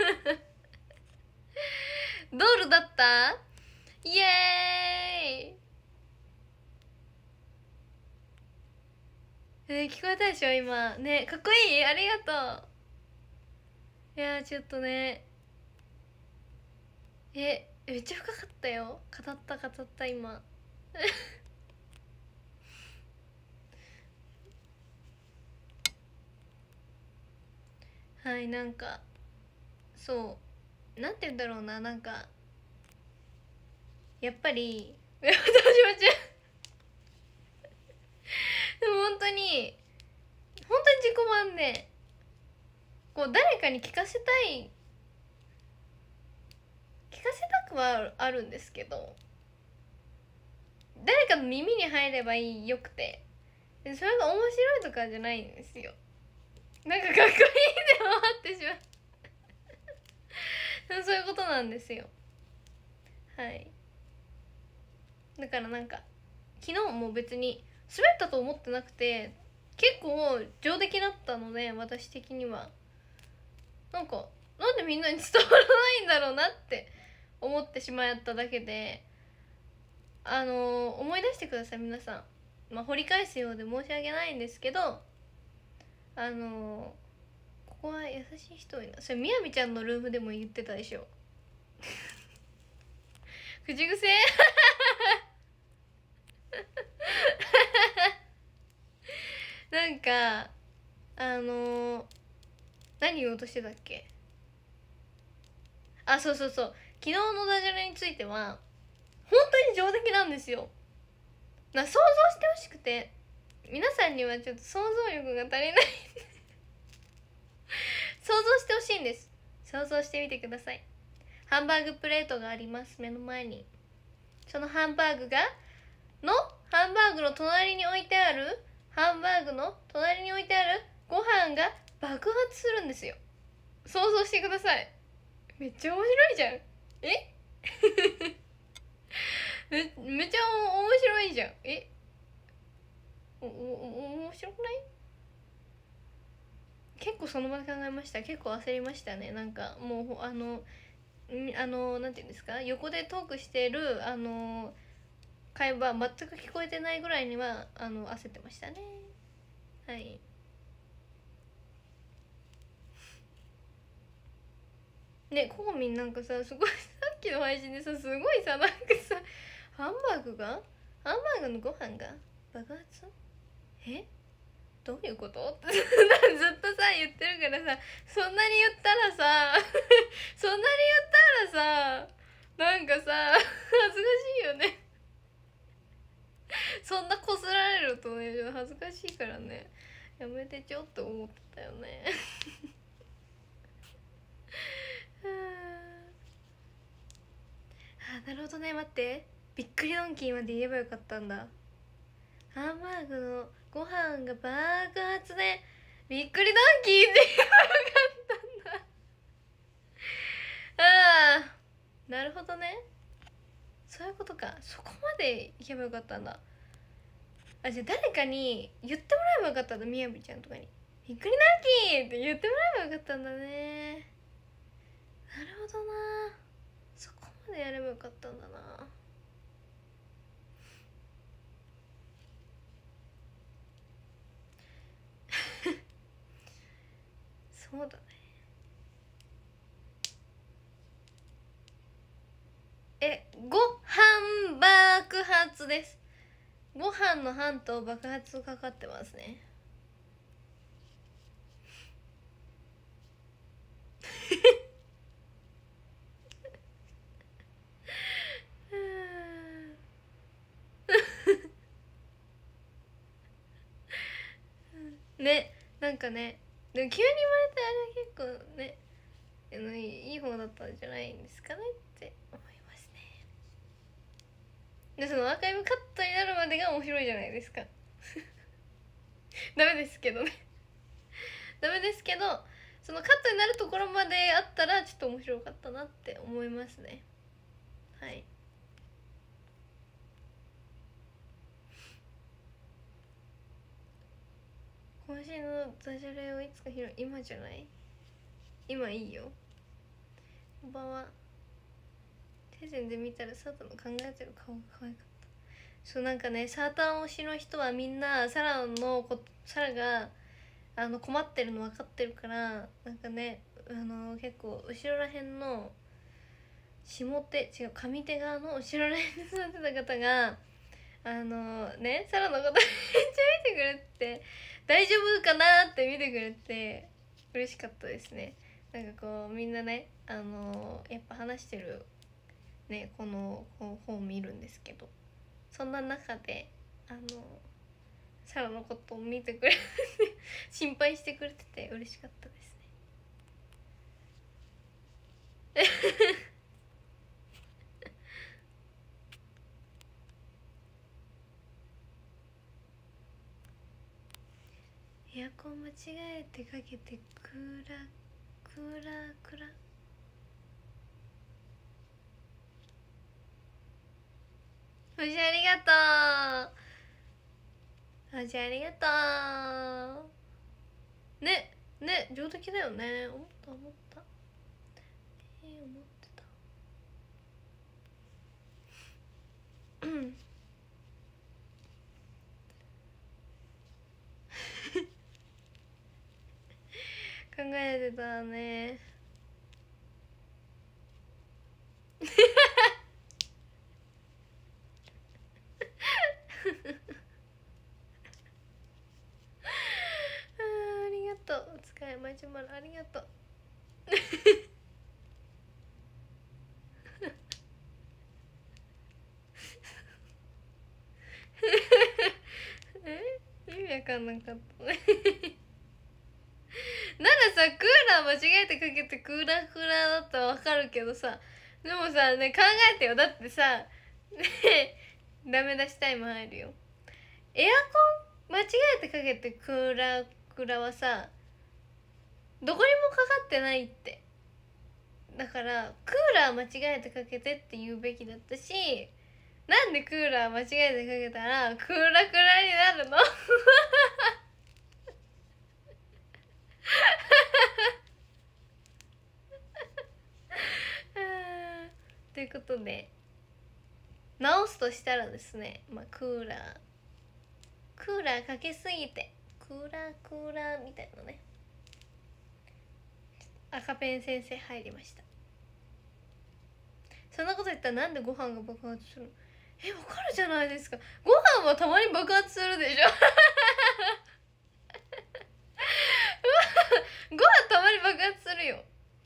ドールだった？イエーイ。聞こえたでしょ今ね。かっこいい、ありがとう。いやちょっとね、めっちゃ深かったよ。語った今はい。なんかそうなんて言うんだろうな、なんかやっぱり私もでも本当に自己満で、こう誰かに聞かせたくはあるんですけど、誰かの耳に入ればよくて、それが面白いとかじゃないんですよ。なんかかっこいいって思ってしまうそういうことなんですよ。はい。だからなんか昨日も別に滑ったと思ってなくて、結構上出来だったので、私的にはなんでみんなに伝わらないんだろうなって思ってしまっただけで、思い出してください皆さん。掘り返すようで申し訳ないんですけど、ここは優しい人いな。それみやびちゃんのルームでも言ってたでしょ口癖なんか何言おうとしてたっけ。そう昨日のダジャレについては本当に上出来なんですよ。想像してほしくて、皆さんにはちょっと想像力が足りない想像してほしいんです。想像してみてください。ハンバーグプレートがあります、目の前に。そのハンバーグのハンバーグの隣に置いてあるハンバーグの隣に置いてあるご飯が爆発するんですよ。想像してください。めっちゃ面白いじゃん。えめっちゃ面白いじゃん。面白くない？結構その場で考えました。結構焦りましたね。なんかもうなんていうんですか、横でトークしてる会話全く聞こえてないぐらいには焦ってましたね。はい。ね、コウミンなんかさ、すごいさっきの配信でさ、すごいさ、なんかさ、ハンバーグのご飯が爆発？どういうことってずっとさ言ってるからさ、そんなに言ったらさそんなに言ったらさ、なんかさ恥ずかしいよねそんなこすられるとね恥ずかしいからね、やめてちょっと思ってたよねなるほどね。待って、びっくりドンキーまで言えばよかったんだ。ハンバーグのご飯が爆発でびっくりドンキーって言えばよかったんだなるほどね。そういうことか。そこまで言えばよかったんだ。じゃあ誰かに言ってもらえばよかったんだ。みやびちゃんとかにびっくりドンキーって言ってもらえばよかったんだね。なるほどな。そこまでやればよかったんだな。そうだね。ご飯爆発です。ご飯の飯と爆発かかってますねね、なんかね、でも急に言われてあれ結構ねいい方だったんじゃないんですかねって思いますね。でそのアーカイブカットになるまでが面白いじゃないですかダメですけどねダメですけど、そのカットになるところまであったらちょっと面白かったなって思いますね。はい。今週のダジャレをいつか披露、今じゃない？今いいよ。こんばんは。手前で見たらサータの考えてる顔が可愛かった。そうなんかね、サーター推しの人はみんなサラが困ってるの分かってるから、なんかね結構後ろらへんの上手側の後ろらへんに座ってた方がね、サラのことめっちゃ見てくれて、大丈夫かなって見てくれて嬉しかったですね。なんかこうみんなねやっぱ話してるねこの本を見るんですけど、そんな中でサラのことを見てくれて心配してくれてて嬉しかったですねエアコン間違えてかけてクラおじありがとう。おじありがとう。ね上出来だよね。思った思ってたうん考えてたねありがとう。お疲れマジマルありがとう意味わかんなかったねならさ、クーラー間違えてかけてクーラーだったらわかるけどさ、でもさね、考えてよ。だってさねダメ出しタイム入るよ。 エアコン間違えてかけてクラクラはさどこにもかかってないって。だからクーラー間違えてかけてって言うべきだったし、なんでクーラー間違えてかけたらクーラクラになるのということで直すとしたらですね、まあ、クーラーかけすぎてクーラーみたいなね。赤ペン先生入りました。そんなこと言ったらなんでご飯が爆発するの？わかるじゃないですか。ご飯はたまに爆発するでしょご飯たまに爆発するよ。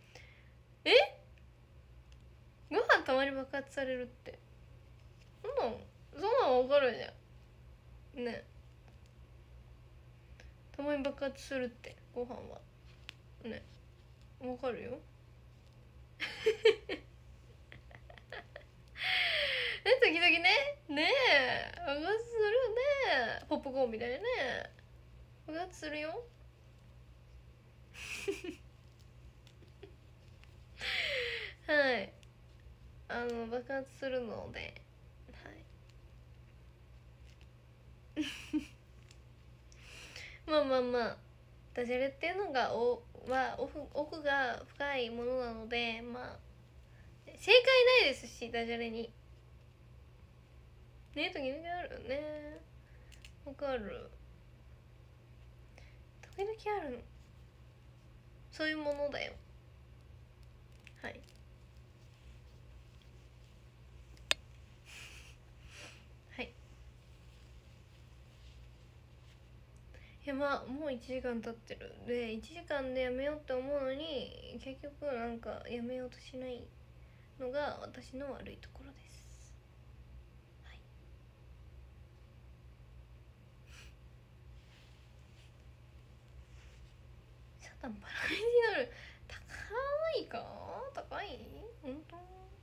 ご飯たまに爆発されるってそんなん分かるじゃんね。たまに爆発するってご飯はね、分かるよ時々ね爆発するよね。ポップコーンみたいなね爆発するよはい爆発するので、はいまあまあまあダジャレっていうのが奥が深いものなので、まあ正解ないですし、ダジャレにね時々あるよね。わかる。時々あるの。そういうものだよ。はいはい。いやまあもう1時間経ってるで、1時間でやめようって思うのに結局なんかやめようとしないのが私の悪いところです。はい。サタンバラエティドル高いか？高い？本当？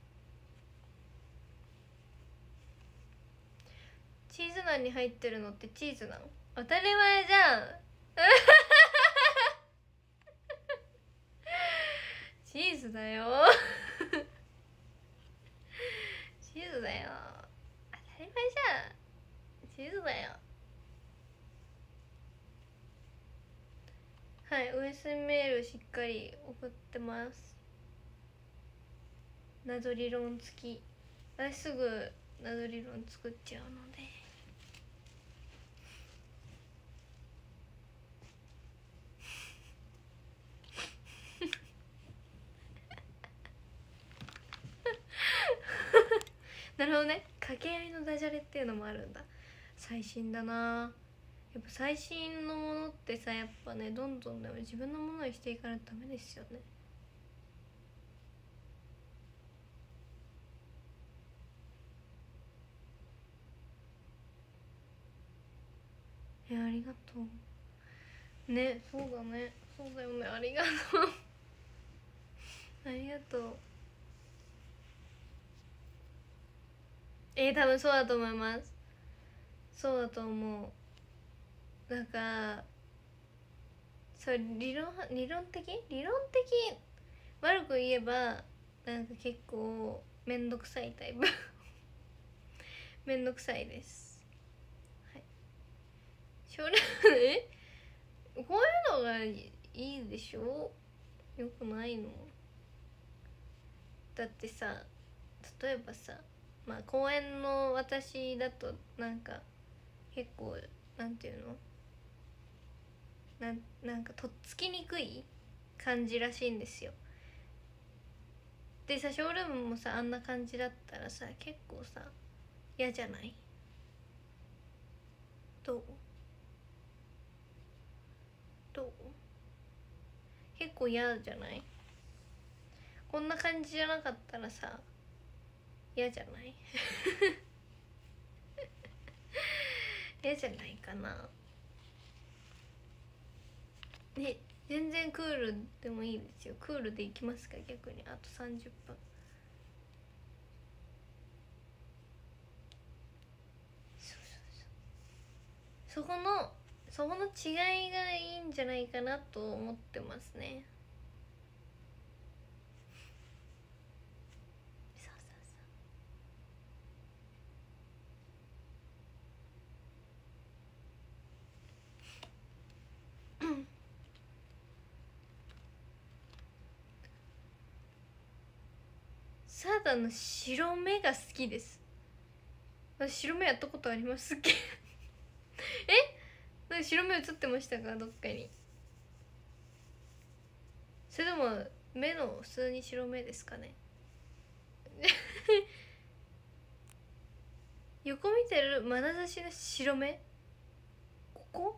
チーズナンに入ってるのってチーズなの？当たり前じゃんチーズだよチーズだよ、当たり前じゃん、チーズだよ。はい、おやすみメールしっかり送ってます。謎理論付き。私すぐ謎理論作っちゃうのでなるほどね。掛け合いのダジャレっていうのもあるんだ。最新だな。やっぱ最新のものってさ、やっぱねどんどんでも自分のものにしていかないとダメですよね。ありがとうね。そうだね、そうだよね、ありがとうありがとう。多分そうだと思います。そうだと思う。なんかそう理論的悪く言えばなんか結構めんどくさいタイプめんどくさいです。はい。将来こういうのがいいでしょ。よくないの？だってさ、例えばさ、まあ公園の私だとなんか結構なんていうの、なんかとっつきにくい感じらしいんですよ。でさ、ショールームもさあんな感じだったらさ結構さ嫌じゃない？どう？どう？結構嫌じゃない？こんな感じじゃなかったらさ嫌じゃない嫌じゃないかな。ね、全然クールでもいいですよ。クールでいきますか？逆にあと30分。そうそうそこの違いがいいんじゃないかなと思ってますね。そうそうそうサダの白目が好きです。私白目やったことありますっけなんか白目映ってましたか、どっかに。それでも目の普通に白目ですかね横見てる眼差しの白目、ここ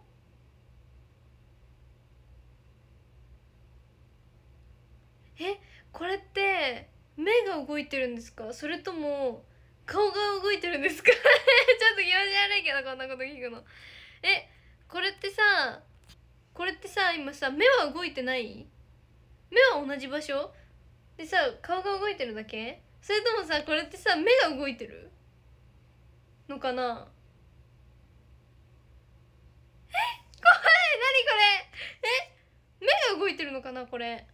これって目が動いてるんですか、それとも顔が動いてるんですかちょっと気持ち悪いけどこんなこと聞くの。これってさ今さ目は動いてない？目は同じ場所でさ顔が動いてるだけ？それともさこれってさ目が動いてるのかな？怖い、何これ。目が動いてるのかなこれ。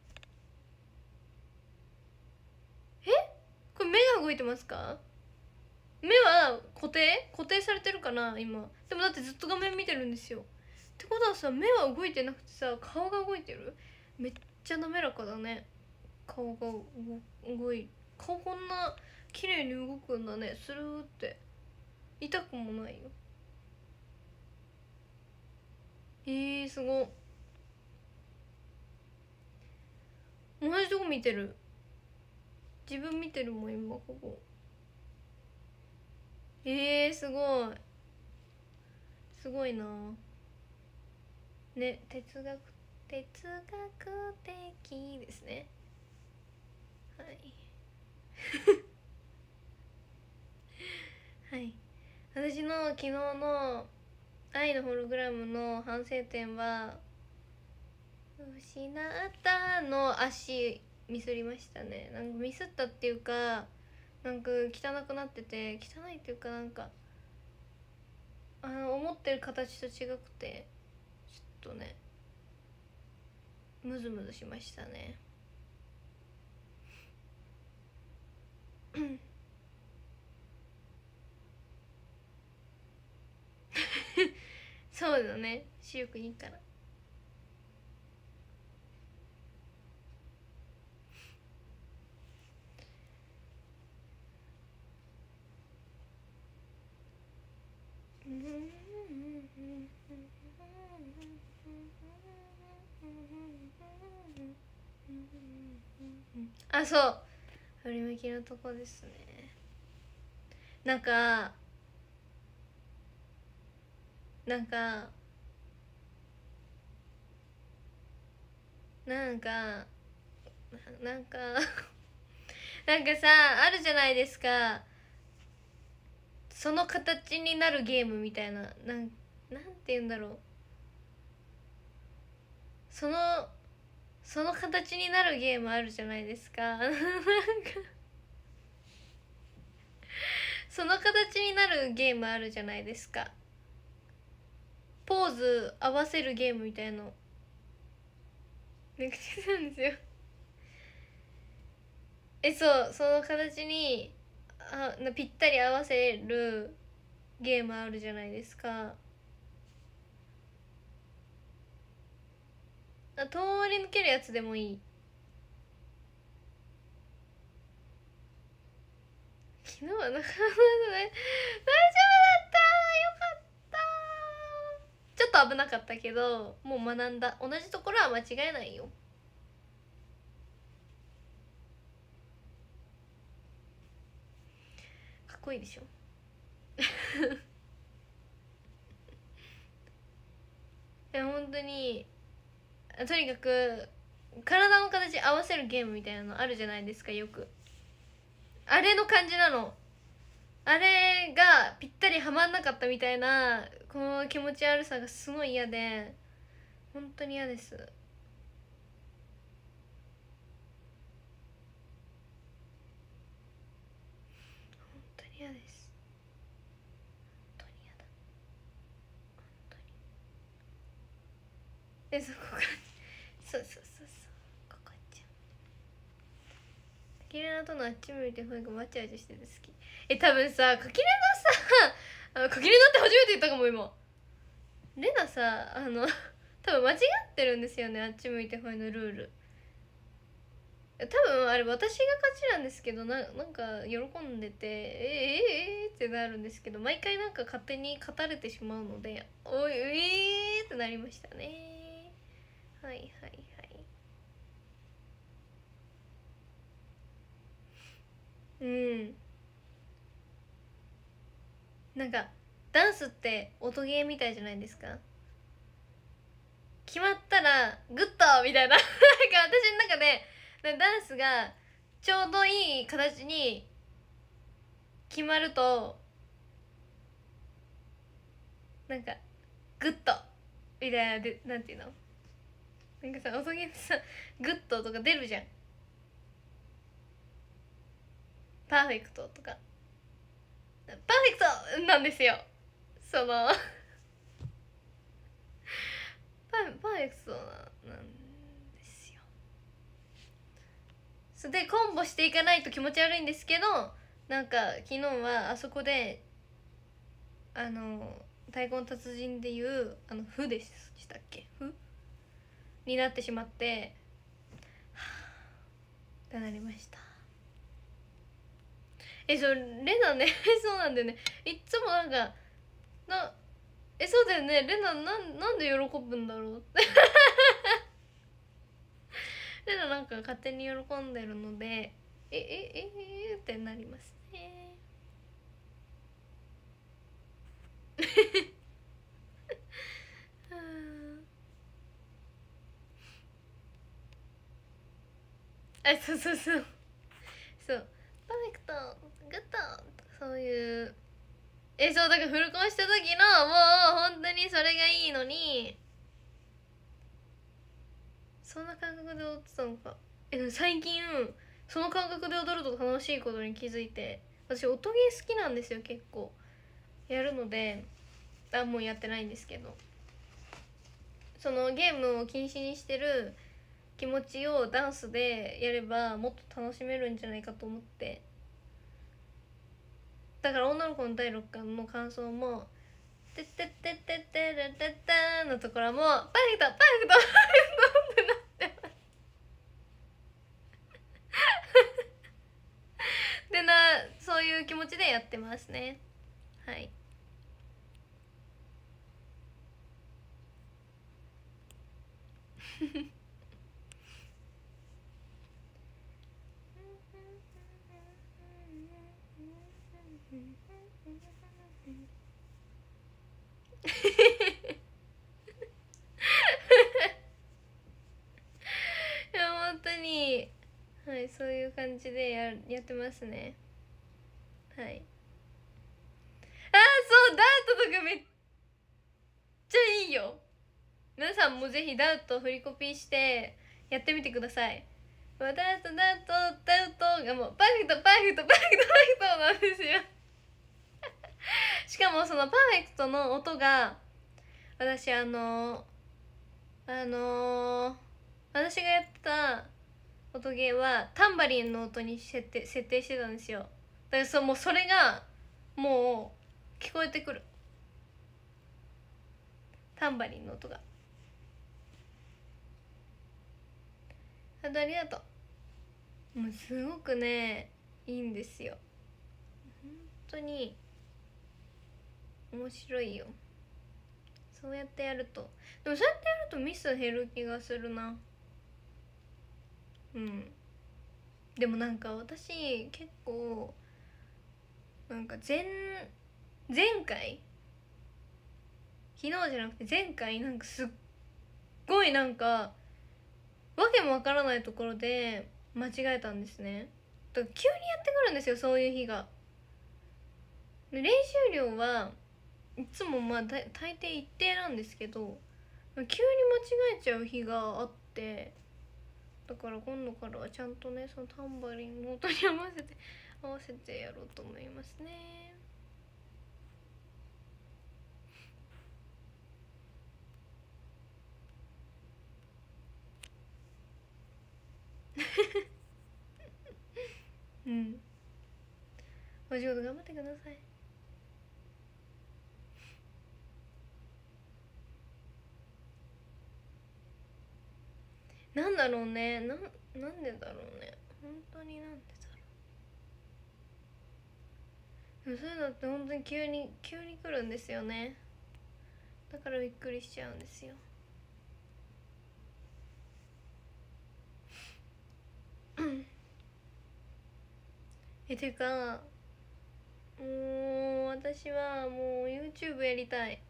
これ目が動いてますか？目は固定されてるかな今。でもだってずっと画面見てるんですよ。ってことはさ目は動いてなくてさ顔が動いてる。めっちゃ滑らかだね。顔が動い顔こんな綺麗に動くんだね。スルーって痛くもないよ。すごっ。同じとこ見てる。自分見てるもん今ここ。すごいすごいなね。哲学的ですね。はいはい。私の昨日の愛のホログラムの反省点は失ったの足ミスりましたね。なんかミスったっていうかなんか汚くなってて、汚いっていうかなんか思ってる形と違くてちょっとねムズムズしましたねそうだね、視力いいから。あ、そう振り向きのとこですね。なんかなんかなんかなんかなんかさあるじゃないですか、その形になるゲームみたいな、なんて言うんだろう、その形になるゲームあるじゃないですかなんかその形になるゲームあるじゃないですか。ポーズ合わせるゲームみたいのめっちゃなんですよそうその形にぴったり合わせるゲームあるじゃないですか。通り抜けるやつでもいい。昨日はなかなか大丈夫だったよかった。ちょっと危なかったけどもう学んだ。同じところは間違いないよ。かっこいいでしょいや本当にとにかく体の形合わせるゲームみたいなのあるじゃないですかよく。あれの感じなの。あれがぴったりはまんなかったみたいなこの気持ち悪さがすごい嫌で本当に嫌です。本当に嫌です。本当に嫌だ。本当そこからそうそうそうそう、ここちゃんかきれなとのあっち向いてほいがわちゃわちゃしてて好き。多分さ、かきれなさかきれなって初めて言ったかも今。レナさ多分間違ってるんですよね、あっち向いてほいのルール。多分あれ私が勝ちなんですけど、なんか喜んでてってなるんですけど、毎回なんか勝手に勝たれてしまうので、おいってなりましたね。はいはいはい。うん、なんかダンスって音ゲーみたいじゃないですか。決まったらグッドみたいななんか私の中でダンスがちょうどいい形に決まると、なんかグッドみたいな、でなんていうの、なんかさ、音ゲーでさグッドとか出るじゃん、パーフェクトとか。パーフェクトなんですよ、そのパーフェクトなんですよ。それでコンボしていかないと気持ち悪いんですけど、なんか昨日はあそこで太鼓の達人でいうフでしたっけ、フになってしまって、はぁってなりました。そうレナねそうなんだよね、いっつもなんかそうだよね、レナなんで喜ぶんだろうってレナなんか勝手に喜んでるのでってなりますねそうそうそうそう、パーフェクトグッドとかそういう、そうだからフルコンした時のもう本当にそれがいいのに、そんな感覚で踊ってたのか。最近その感覚で踊ると楽しいことに気づいて、私音ゲー好きなんですよ、結構やるので。もうやってないんですけど、そのゲームを禁止にしてる気持ちをダンスでやればもっと楽しめるんじゃないかと思って、だから女の子の第6巻の感想も「てってってってってれってって」のところも「パーフェクトパーフェクトパーフェクト」ってなってでそういう気持ちでやってますね。はいいや本当に、はい、そういう感じでやってますね。はい。そうダートとかめっちゃいいよ。皆さんもぜひダート振りコピーしてやってみてください。ダートがもうパーフェクトパーフェクトパーフェクトパーフェクトなんですよしかもそのパーフェクトの音が、私私がやってた音ゲーはタンバリンの音に設定してたんですよ。だからもうそれがもう聞こえてくる、タンバリンの音が。ありがとう。もうすごくねいいんですよ、本当に面白いよ。そうやってやると、でもそうやってやるとミス減る気がするな。でもなんか私結構なんか前回、昨日じゃなくて前回、なんかすっごいなんかわけもわからないところで間違えたんですね。だから急にやってくるんですよ、そういう日が。練習量はいつも大抵一定なんですけど、急に間違えちゃう日があって、だから今度からはちゃんとね、そのタンバリンの音に合わせてやろうと思いますね。 うん、お仕事頑張ってください。なんだろうね、なんでだろうね、本当になんでだろう。でもそういうのって本当に急に来るんですよね。だからびっくりしちゃうんですよ。てかもう私はもう YouTube やりたい。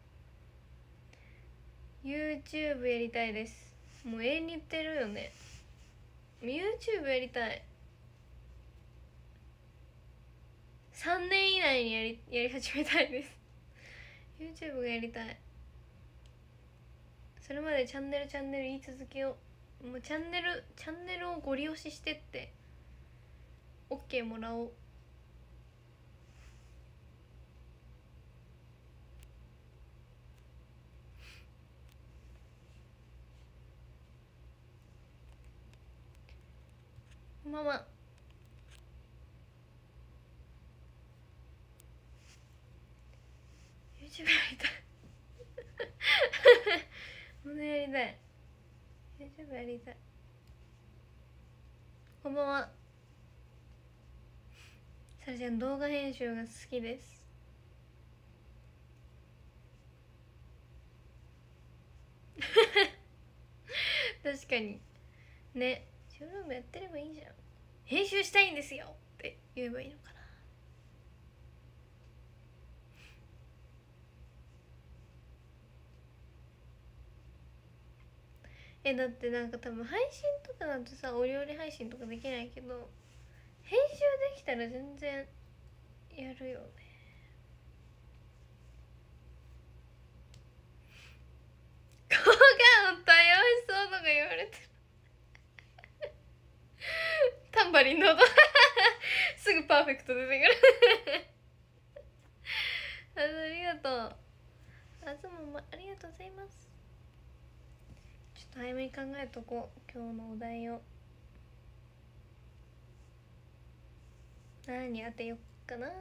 YouTube やりたいです。もう永遠に言ってるよね。 YouTube やりたい。3年以内にやり始めたいです。 YouTube がやりたい。それまでチャンネル言い続けよう。もうチャンネルをご利用ししてって OK もらおう。ママ YouTube やりたいもうやりたい。 YouTube やりたい。こんばんは。さらちゃん動画編集が好きです確かにね。ショールームやってればいいじゃん。編集したいんですよって言えばいいのかな。だってなんか多分配信とかだとさ、お料理配信とかできないけど、編集できたら全然やるよね。好感度多様しそうとか言われてるタンバリンの音すぐパーフェクト出てくるありがとう。あずもありがとうございます。ちょっと早めに考えとこう、今日のお題を。何当てよっかな。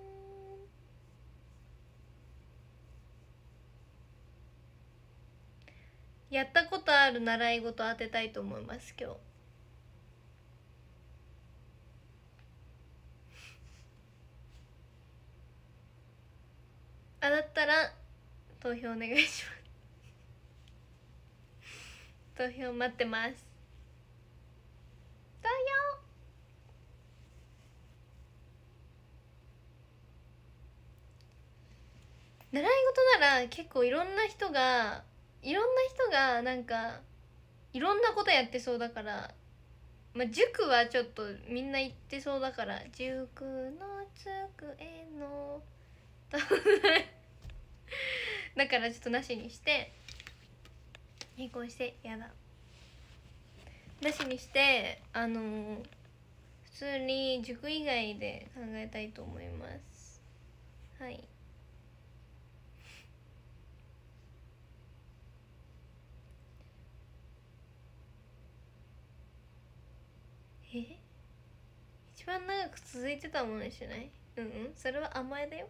やったことある習い事当てたいと思います。今日だったら投票お願いします投票待ってます。投票習い事なら結構いろんな人がなんかいろんなことやってそうだから、まあ、塾はちょっとみんな行ってそうだから、塾の机のだからちょっとなしにして変更して、やだなしにして、普通に塾以外で考えたいと思います。はい。一番長く続いてたものにしない？それは甘えだよ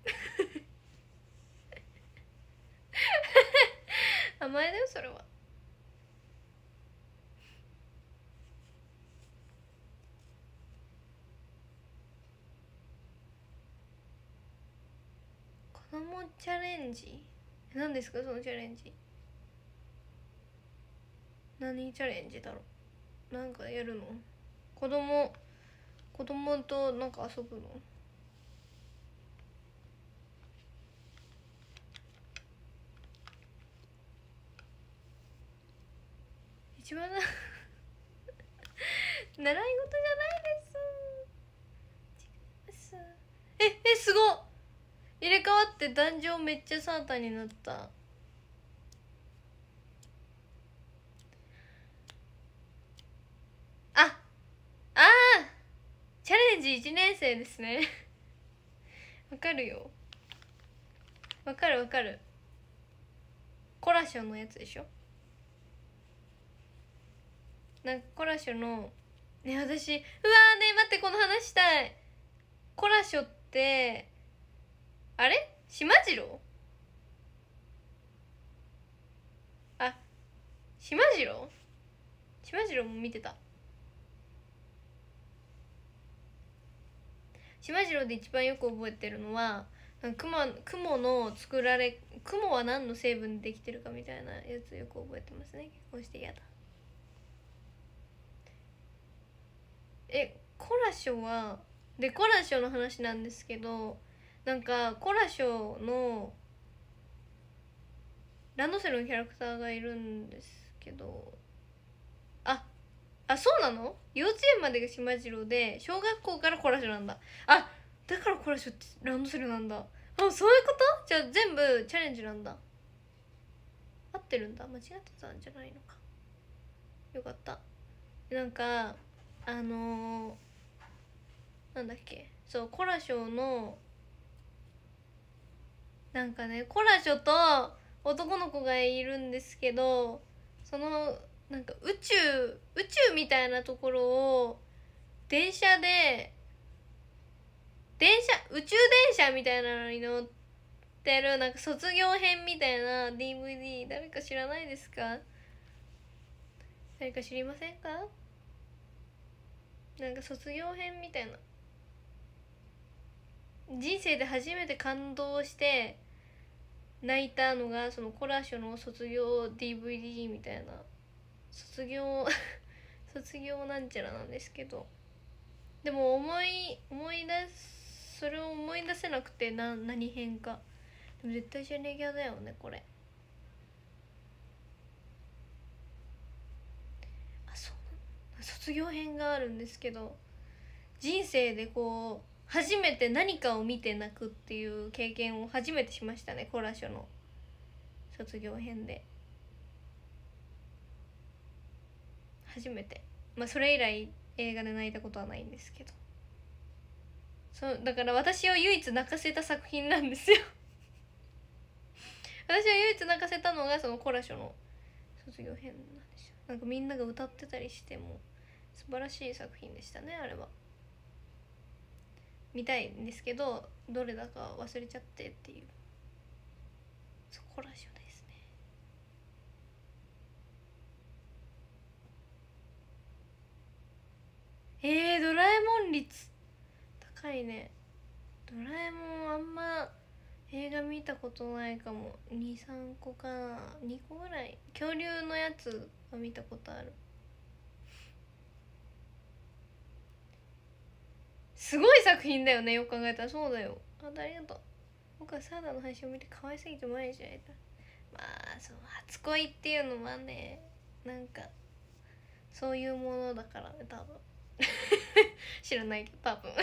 甘えだよそれは。子供チャレンジ？何ですかそのチャレンジ？何チャレンジだろう。なんかやるの？子供となんか遊ぶの？一番習い事じゃないです。すごっ。入れ替わって壇上めっちゃサーターになった。あチャレンジ1年生ですねわかるよ、わかる。コラショのやつでしょ。なんかコラショのね、私ね待って、この話したい。コラショってあれ島次郎？あ、島次郎？島次郎も見てた。島次郎で一番よく覚えてるのは雲の作られ、雲は何の成分でできてるかみたいなやつよく覚えてますね。結婚して嫌だ。コラショはコラショの話なんですけど、なんかコラショのランドセルのキャラクターがいるんですけど、そうなの？幼稚園までが島次郎で小学校からコラショなんだ。だからコラショってランドセルなんだ。そういうこと？じゃあ全部チャレンジなんだ。合ってるんだ。間違ってたんじゃないのか。よかった。なんかなんだっけ、そうコラショのなんかね、コラショと男の子がいるんですけど、そのなんか宇宙みたいなところを電車宇宙電車みたいなのに乗ってる、なんか卒業編みたいな DVD、 誰か知らないですか？誰か知りませんか？なんか卒業編みたいな、人生で初めて感動して泣いたのがそのコラショの卒業 DVD みたいな、卒業卒業なんちゃらなんですけど、でもそれを思い出せなくて、何編か。でも絶対ジェネギャだよねこれ。そう卒業編があるんですけど、人生でこう初めて何かを見て泣くっていう経験を初めてしましたね、コラショの卒業編で。初めて。それ以来映画で泣いたことはないんですけど、そうだから私を唯一泣かせた作品なんですよ私を唯一泣かせたのがそのコラショの卒業編なんですよ。なんかみんなが歌ってたりしても素晴らしい作品でしたね、あれは。見たいんですけどどれだか忘れちゃってっていう。コラショですね。ドラえもん率高いね。ドラえもんあんま映画見たことないかも。23個かな、2個ぐらい。恐竜のやつは見たことある。すごい作品だよね、よく考えたら。そうだよ。ありがとう。僕はサーダの配信を見て可愛すぎて前じゃないか。そう初恋っていうのはね、なんかそういうものだからね、多分知らないけど多分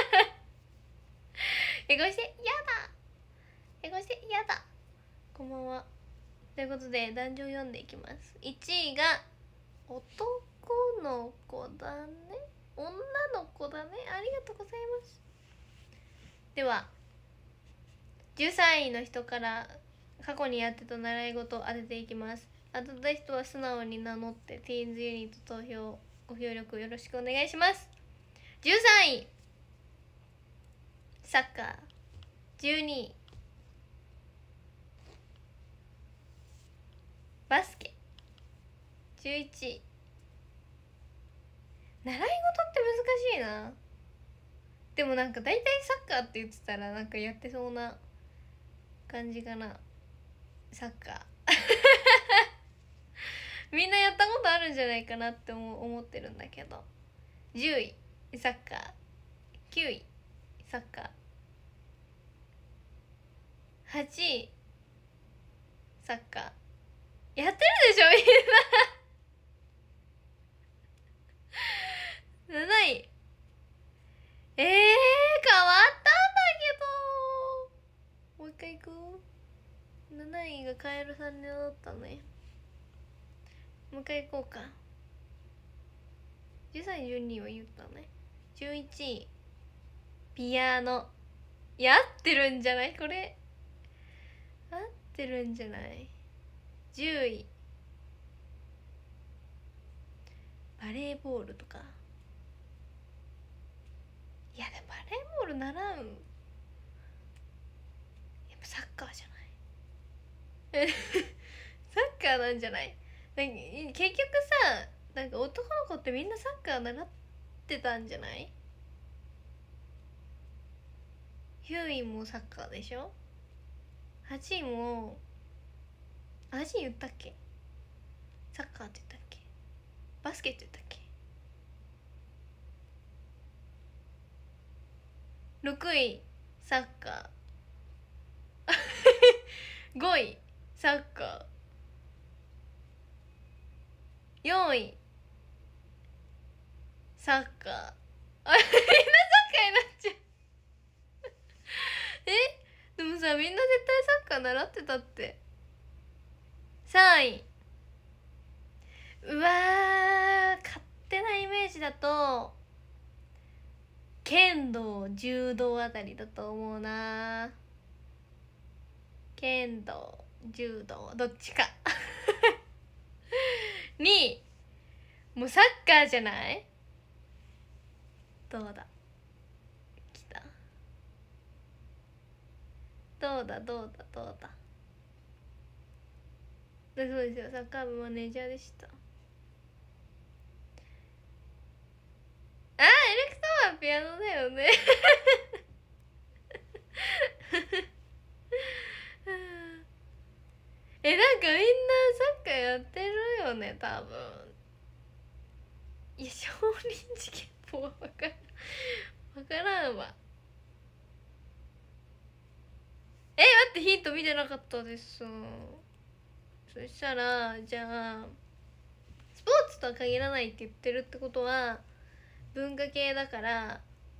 エゴしてやだ、エゴしてやだ。こんばんは。ということで男女読んでいきます。1位が男の子だね、女の子だね、ありがとうございます。では13位の人から過去にやってた習い事を当てていきます。当たった人は素直に名乗ってティーンズユニット投票ご協力よろしくお願いします。13位サッカー、12位バスケ、11位習い事って難しいな。でもなんか大体サッカーって言ってたらなんかやってそうな感じかな。サッカーみんなやったことあるんじゃないかなって思ってるんだけど。10位サッカー、9位サッカー、8位サッカー。やってるでしょみんな7位変わったんだけど。もう一回行こう。7位がカエルさんになったね。もう一回行こうか。13位12位は言ったね。11位ピアノ。合ってるんじゃないこれ。合ってるんじゃない。10位バレーボールとか。 ール習う？やっぱサッカーじゃないサッカーなんじゃない？なんか結局さ、なんか男の子ってみんなサッカー習ってたんじゃない？ヒューイもサッカーでしょ。8位も8位言ったっけ？サッカーって言ったっけ？バスケって言ったっけ？6位サッカー5位サッカー4位サッカーあれみんなサッカーになっちゃうでもさ、みんな絶対サッカー習ってたって。3位、うわー、勝手なイメージだと剣道柔道あたりだと思うな。剣道柔道どっちか2位もうサッカーじゃない？どうだ、きた。どうだどうだどうだ。そうですよ、サッカー部マネージャーでした。エレクトはピアノだよねなんかみんなサッカーやってるよね多分。いや、少林寺拳法は分からんわ。待って、ヒント見てなかったです。そしたらじゃあスポーツとは限らないって言ってるってことは文化系だから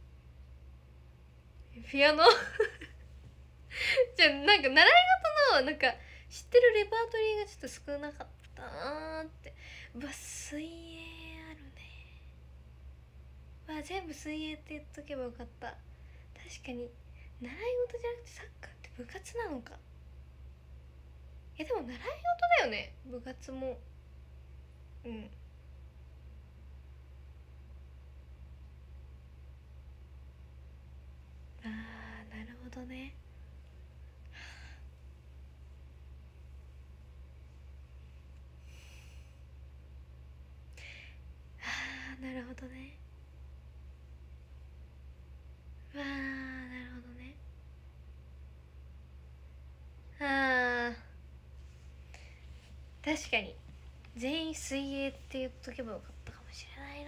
ピアノじゃあなんか習い事のなんか知ってるレパートリーがちょっと少なかったなーって。うわ、水泳あるね。わ、全部水泳って言っとけばよかった。確かに習い事じゃなくてサッカーって部活なのか。でも習い事だよね、部活も。うん。あー、なるほどね。あー、なるほどね。わー、なるほどね。あー、確かに全員水泳って言っとけばよかったかもしれないな。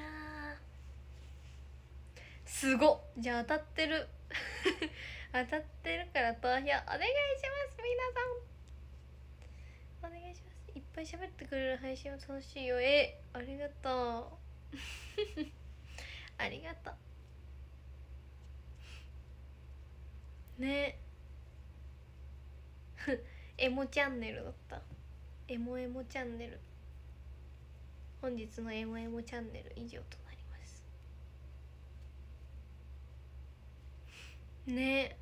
すごっ、じゃあ当たってる当たってるから投票お願いします。皆さんお願いします。いっぱい喋ってくれる配信は楽しいよ。ありがとうありがとうねエモチャンネルだった。エモエモチャンネル。本日のエモエモチャンネル以上となりますね。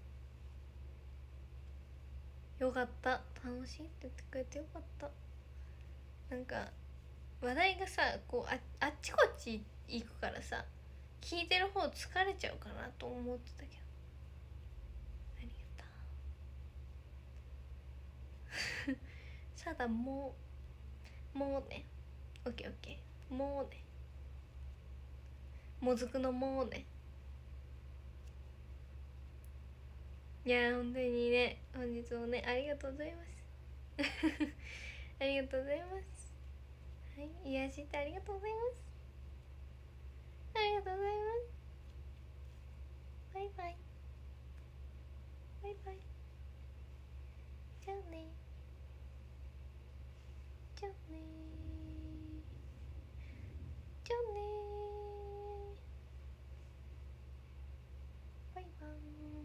よかった、楽しいって言ってくれてよかった。なんか話題がさ、こう あっちこっち行くからさ、聞いてる方疲れちゃうかなと思ってたけど、ありがとうさだ、もうね、オッケーオッケー、もうね、もずくのもうね。いや本当にね、本日もね、ありがとうございますありがとうございます。はい、癒してありがとうございます。ありがとうございます。バイバイバイバイ。じゃあね、じゃあね、じゃあね、バイバイ。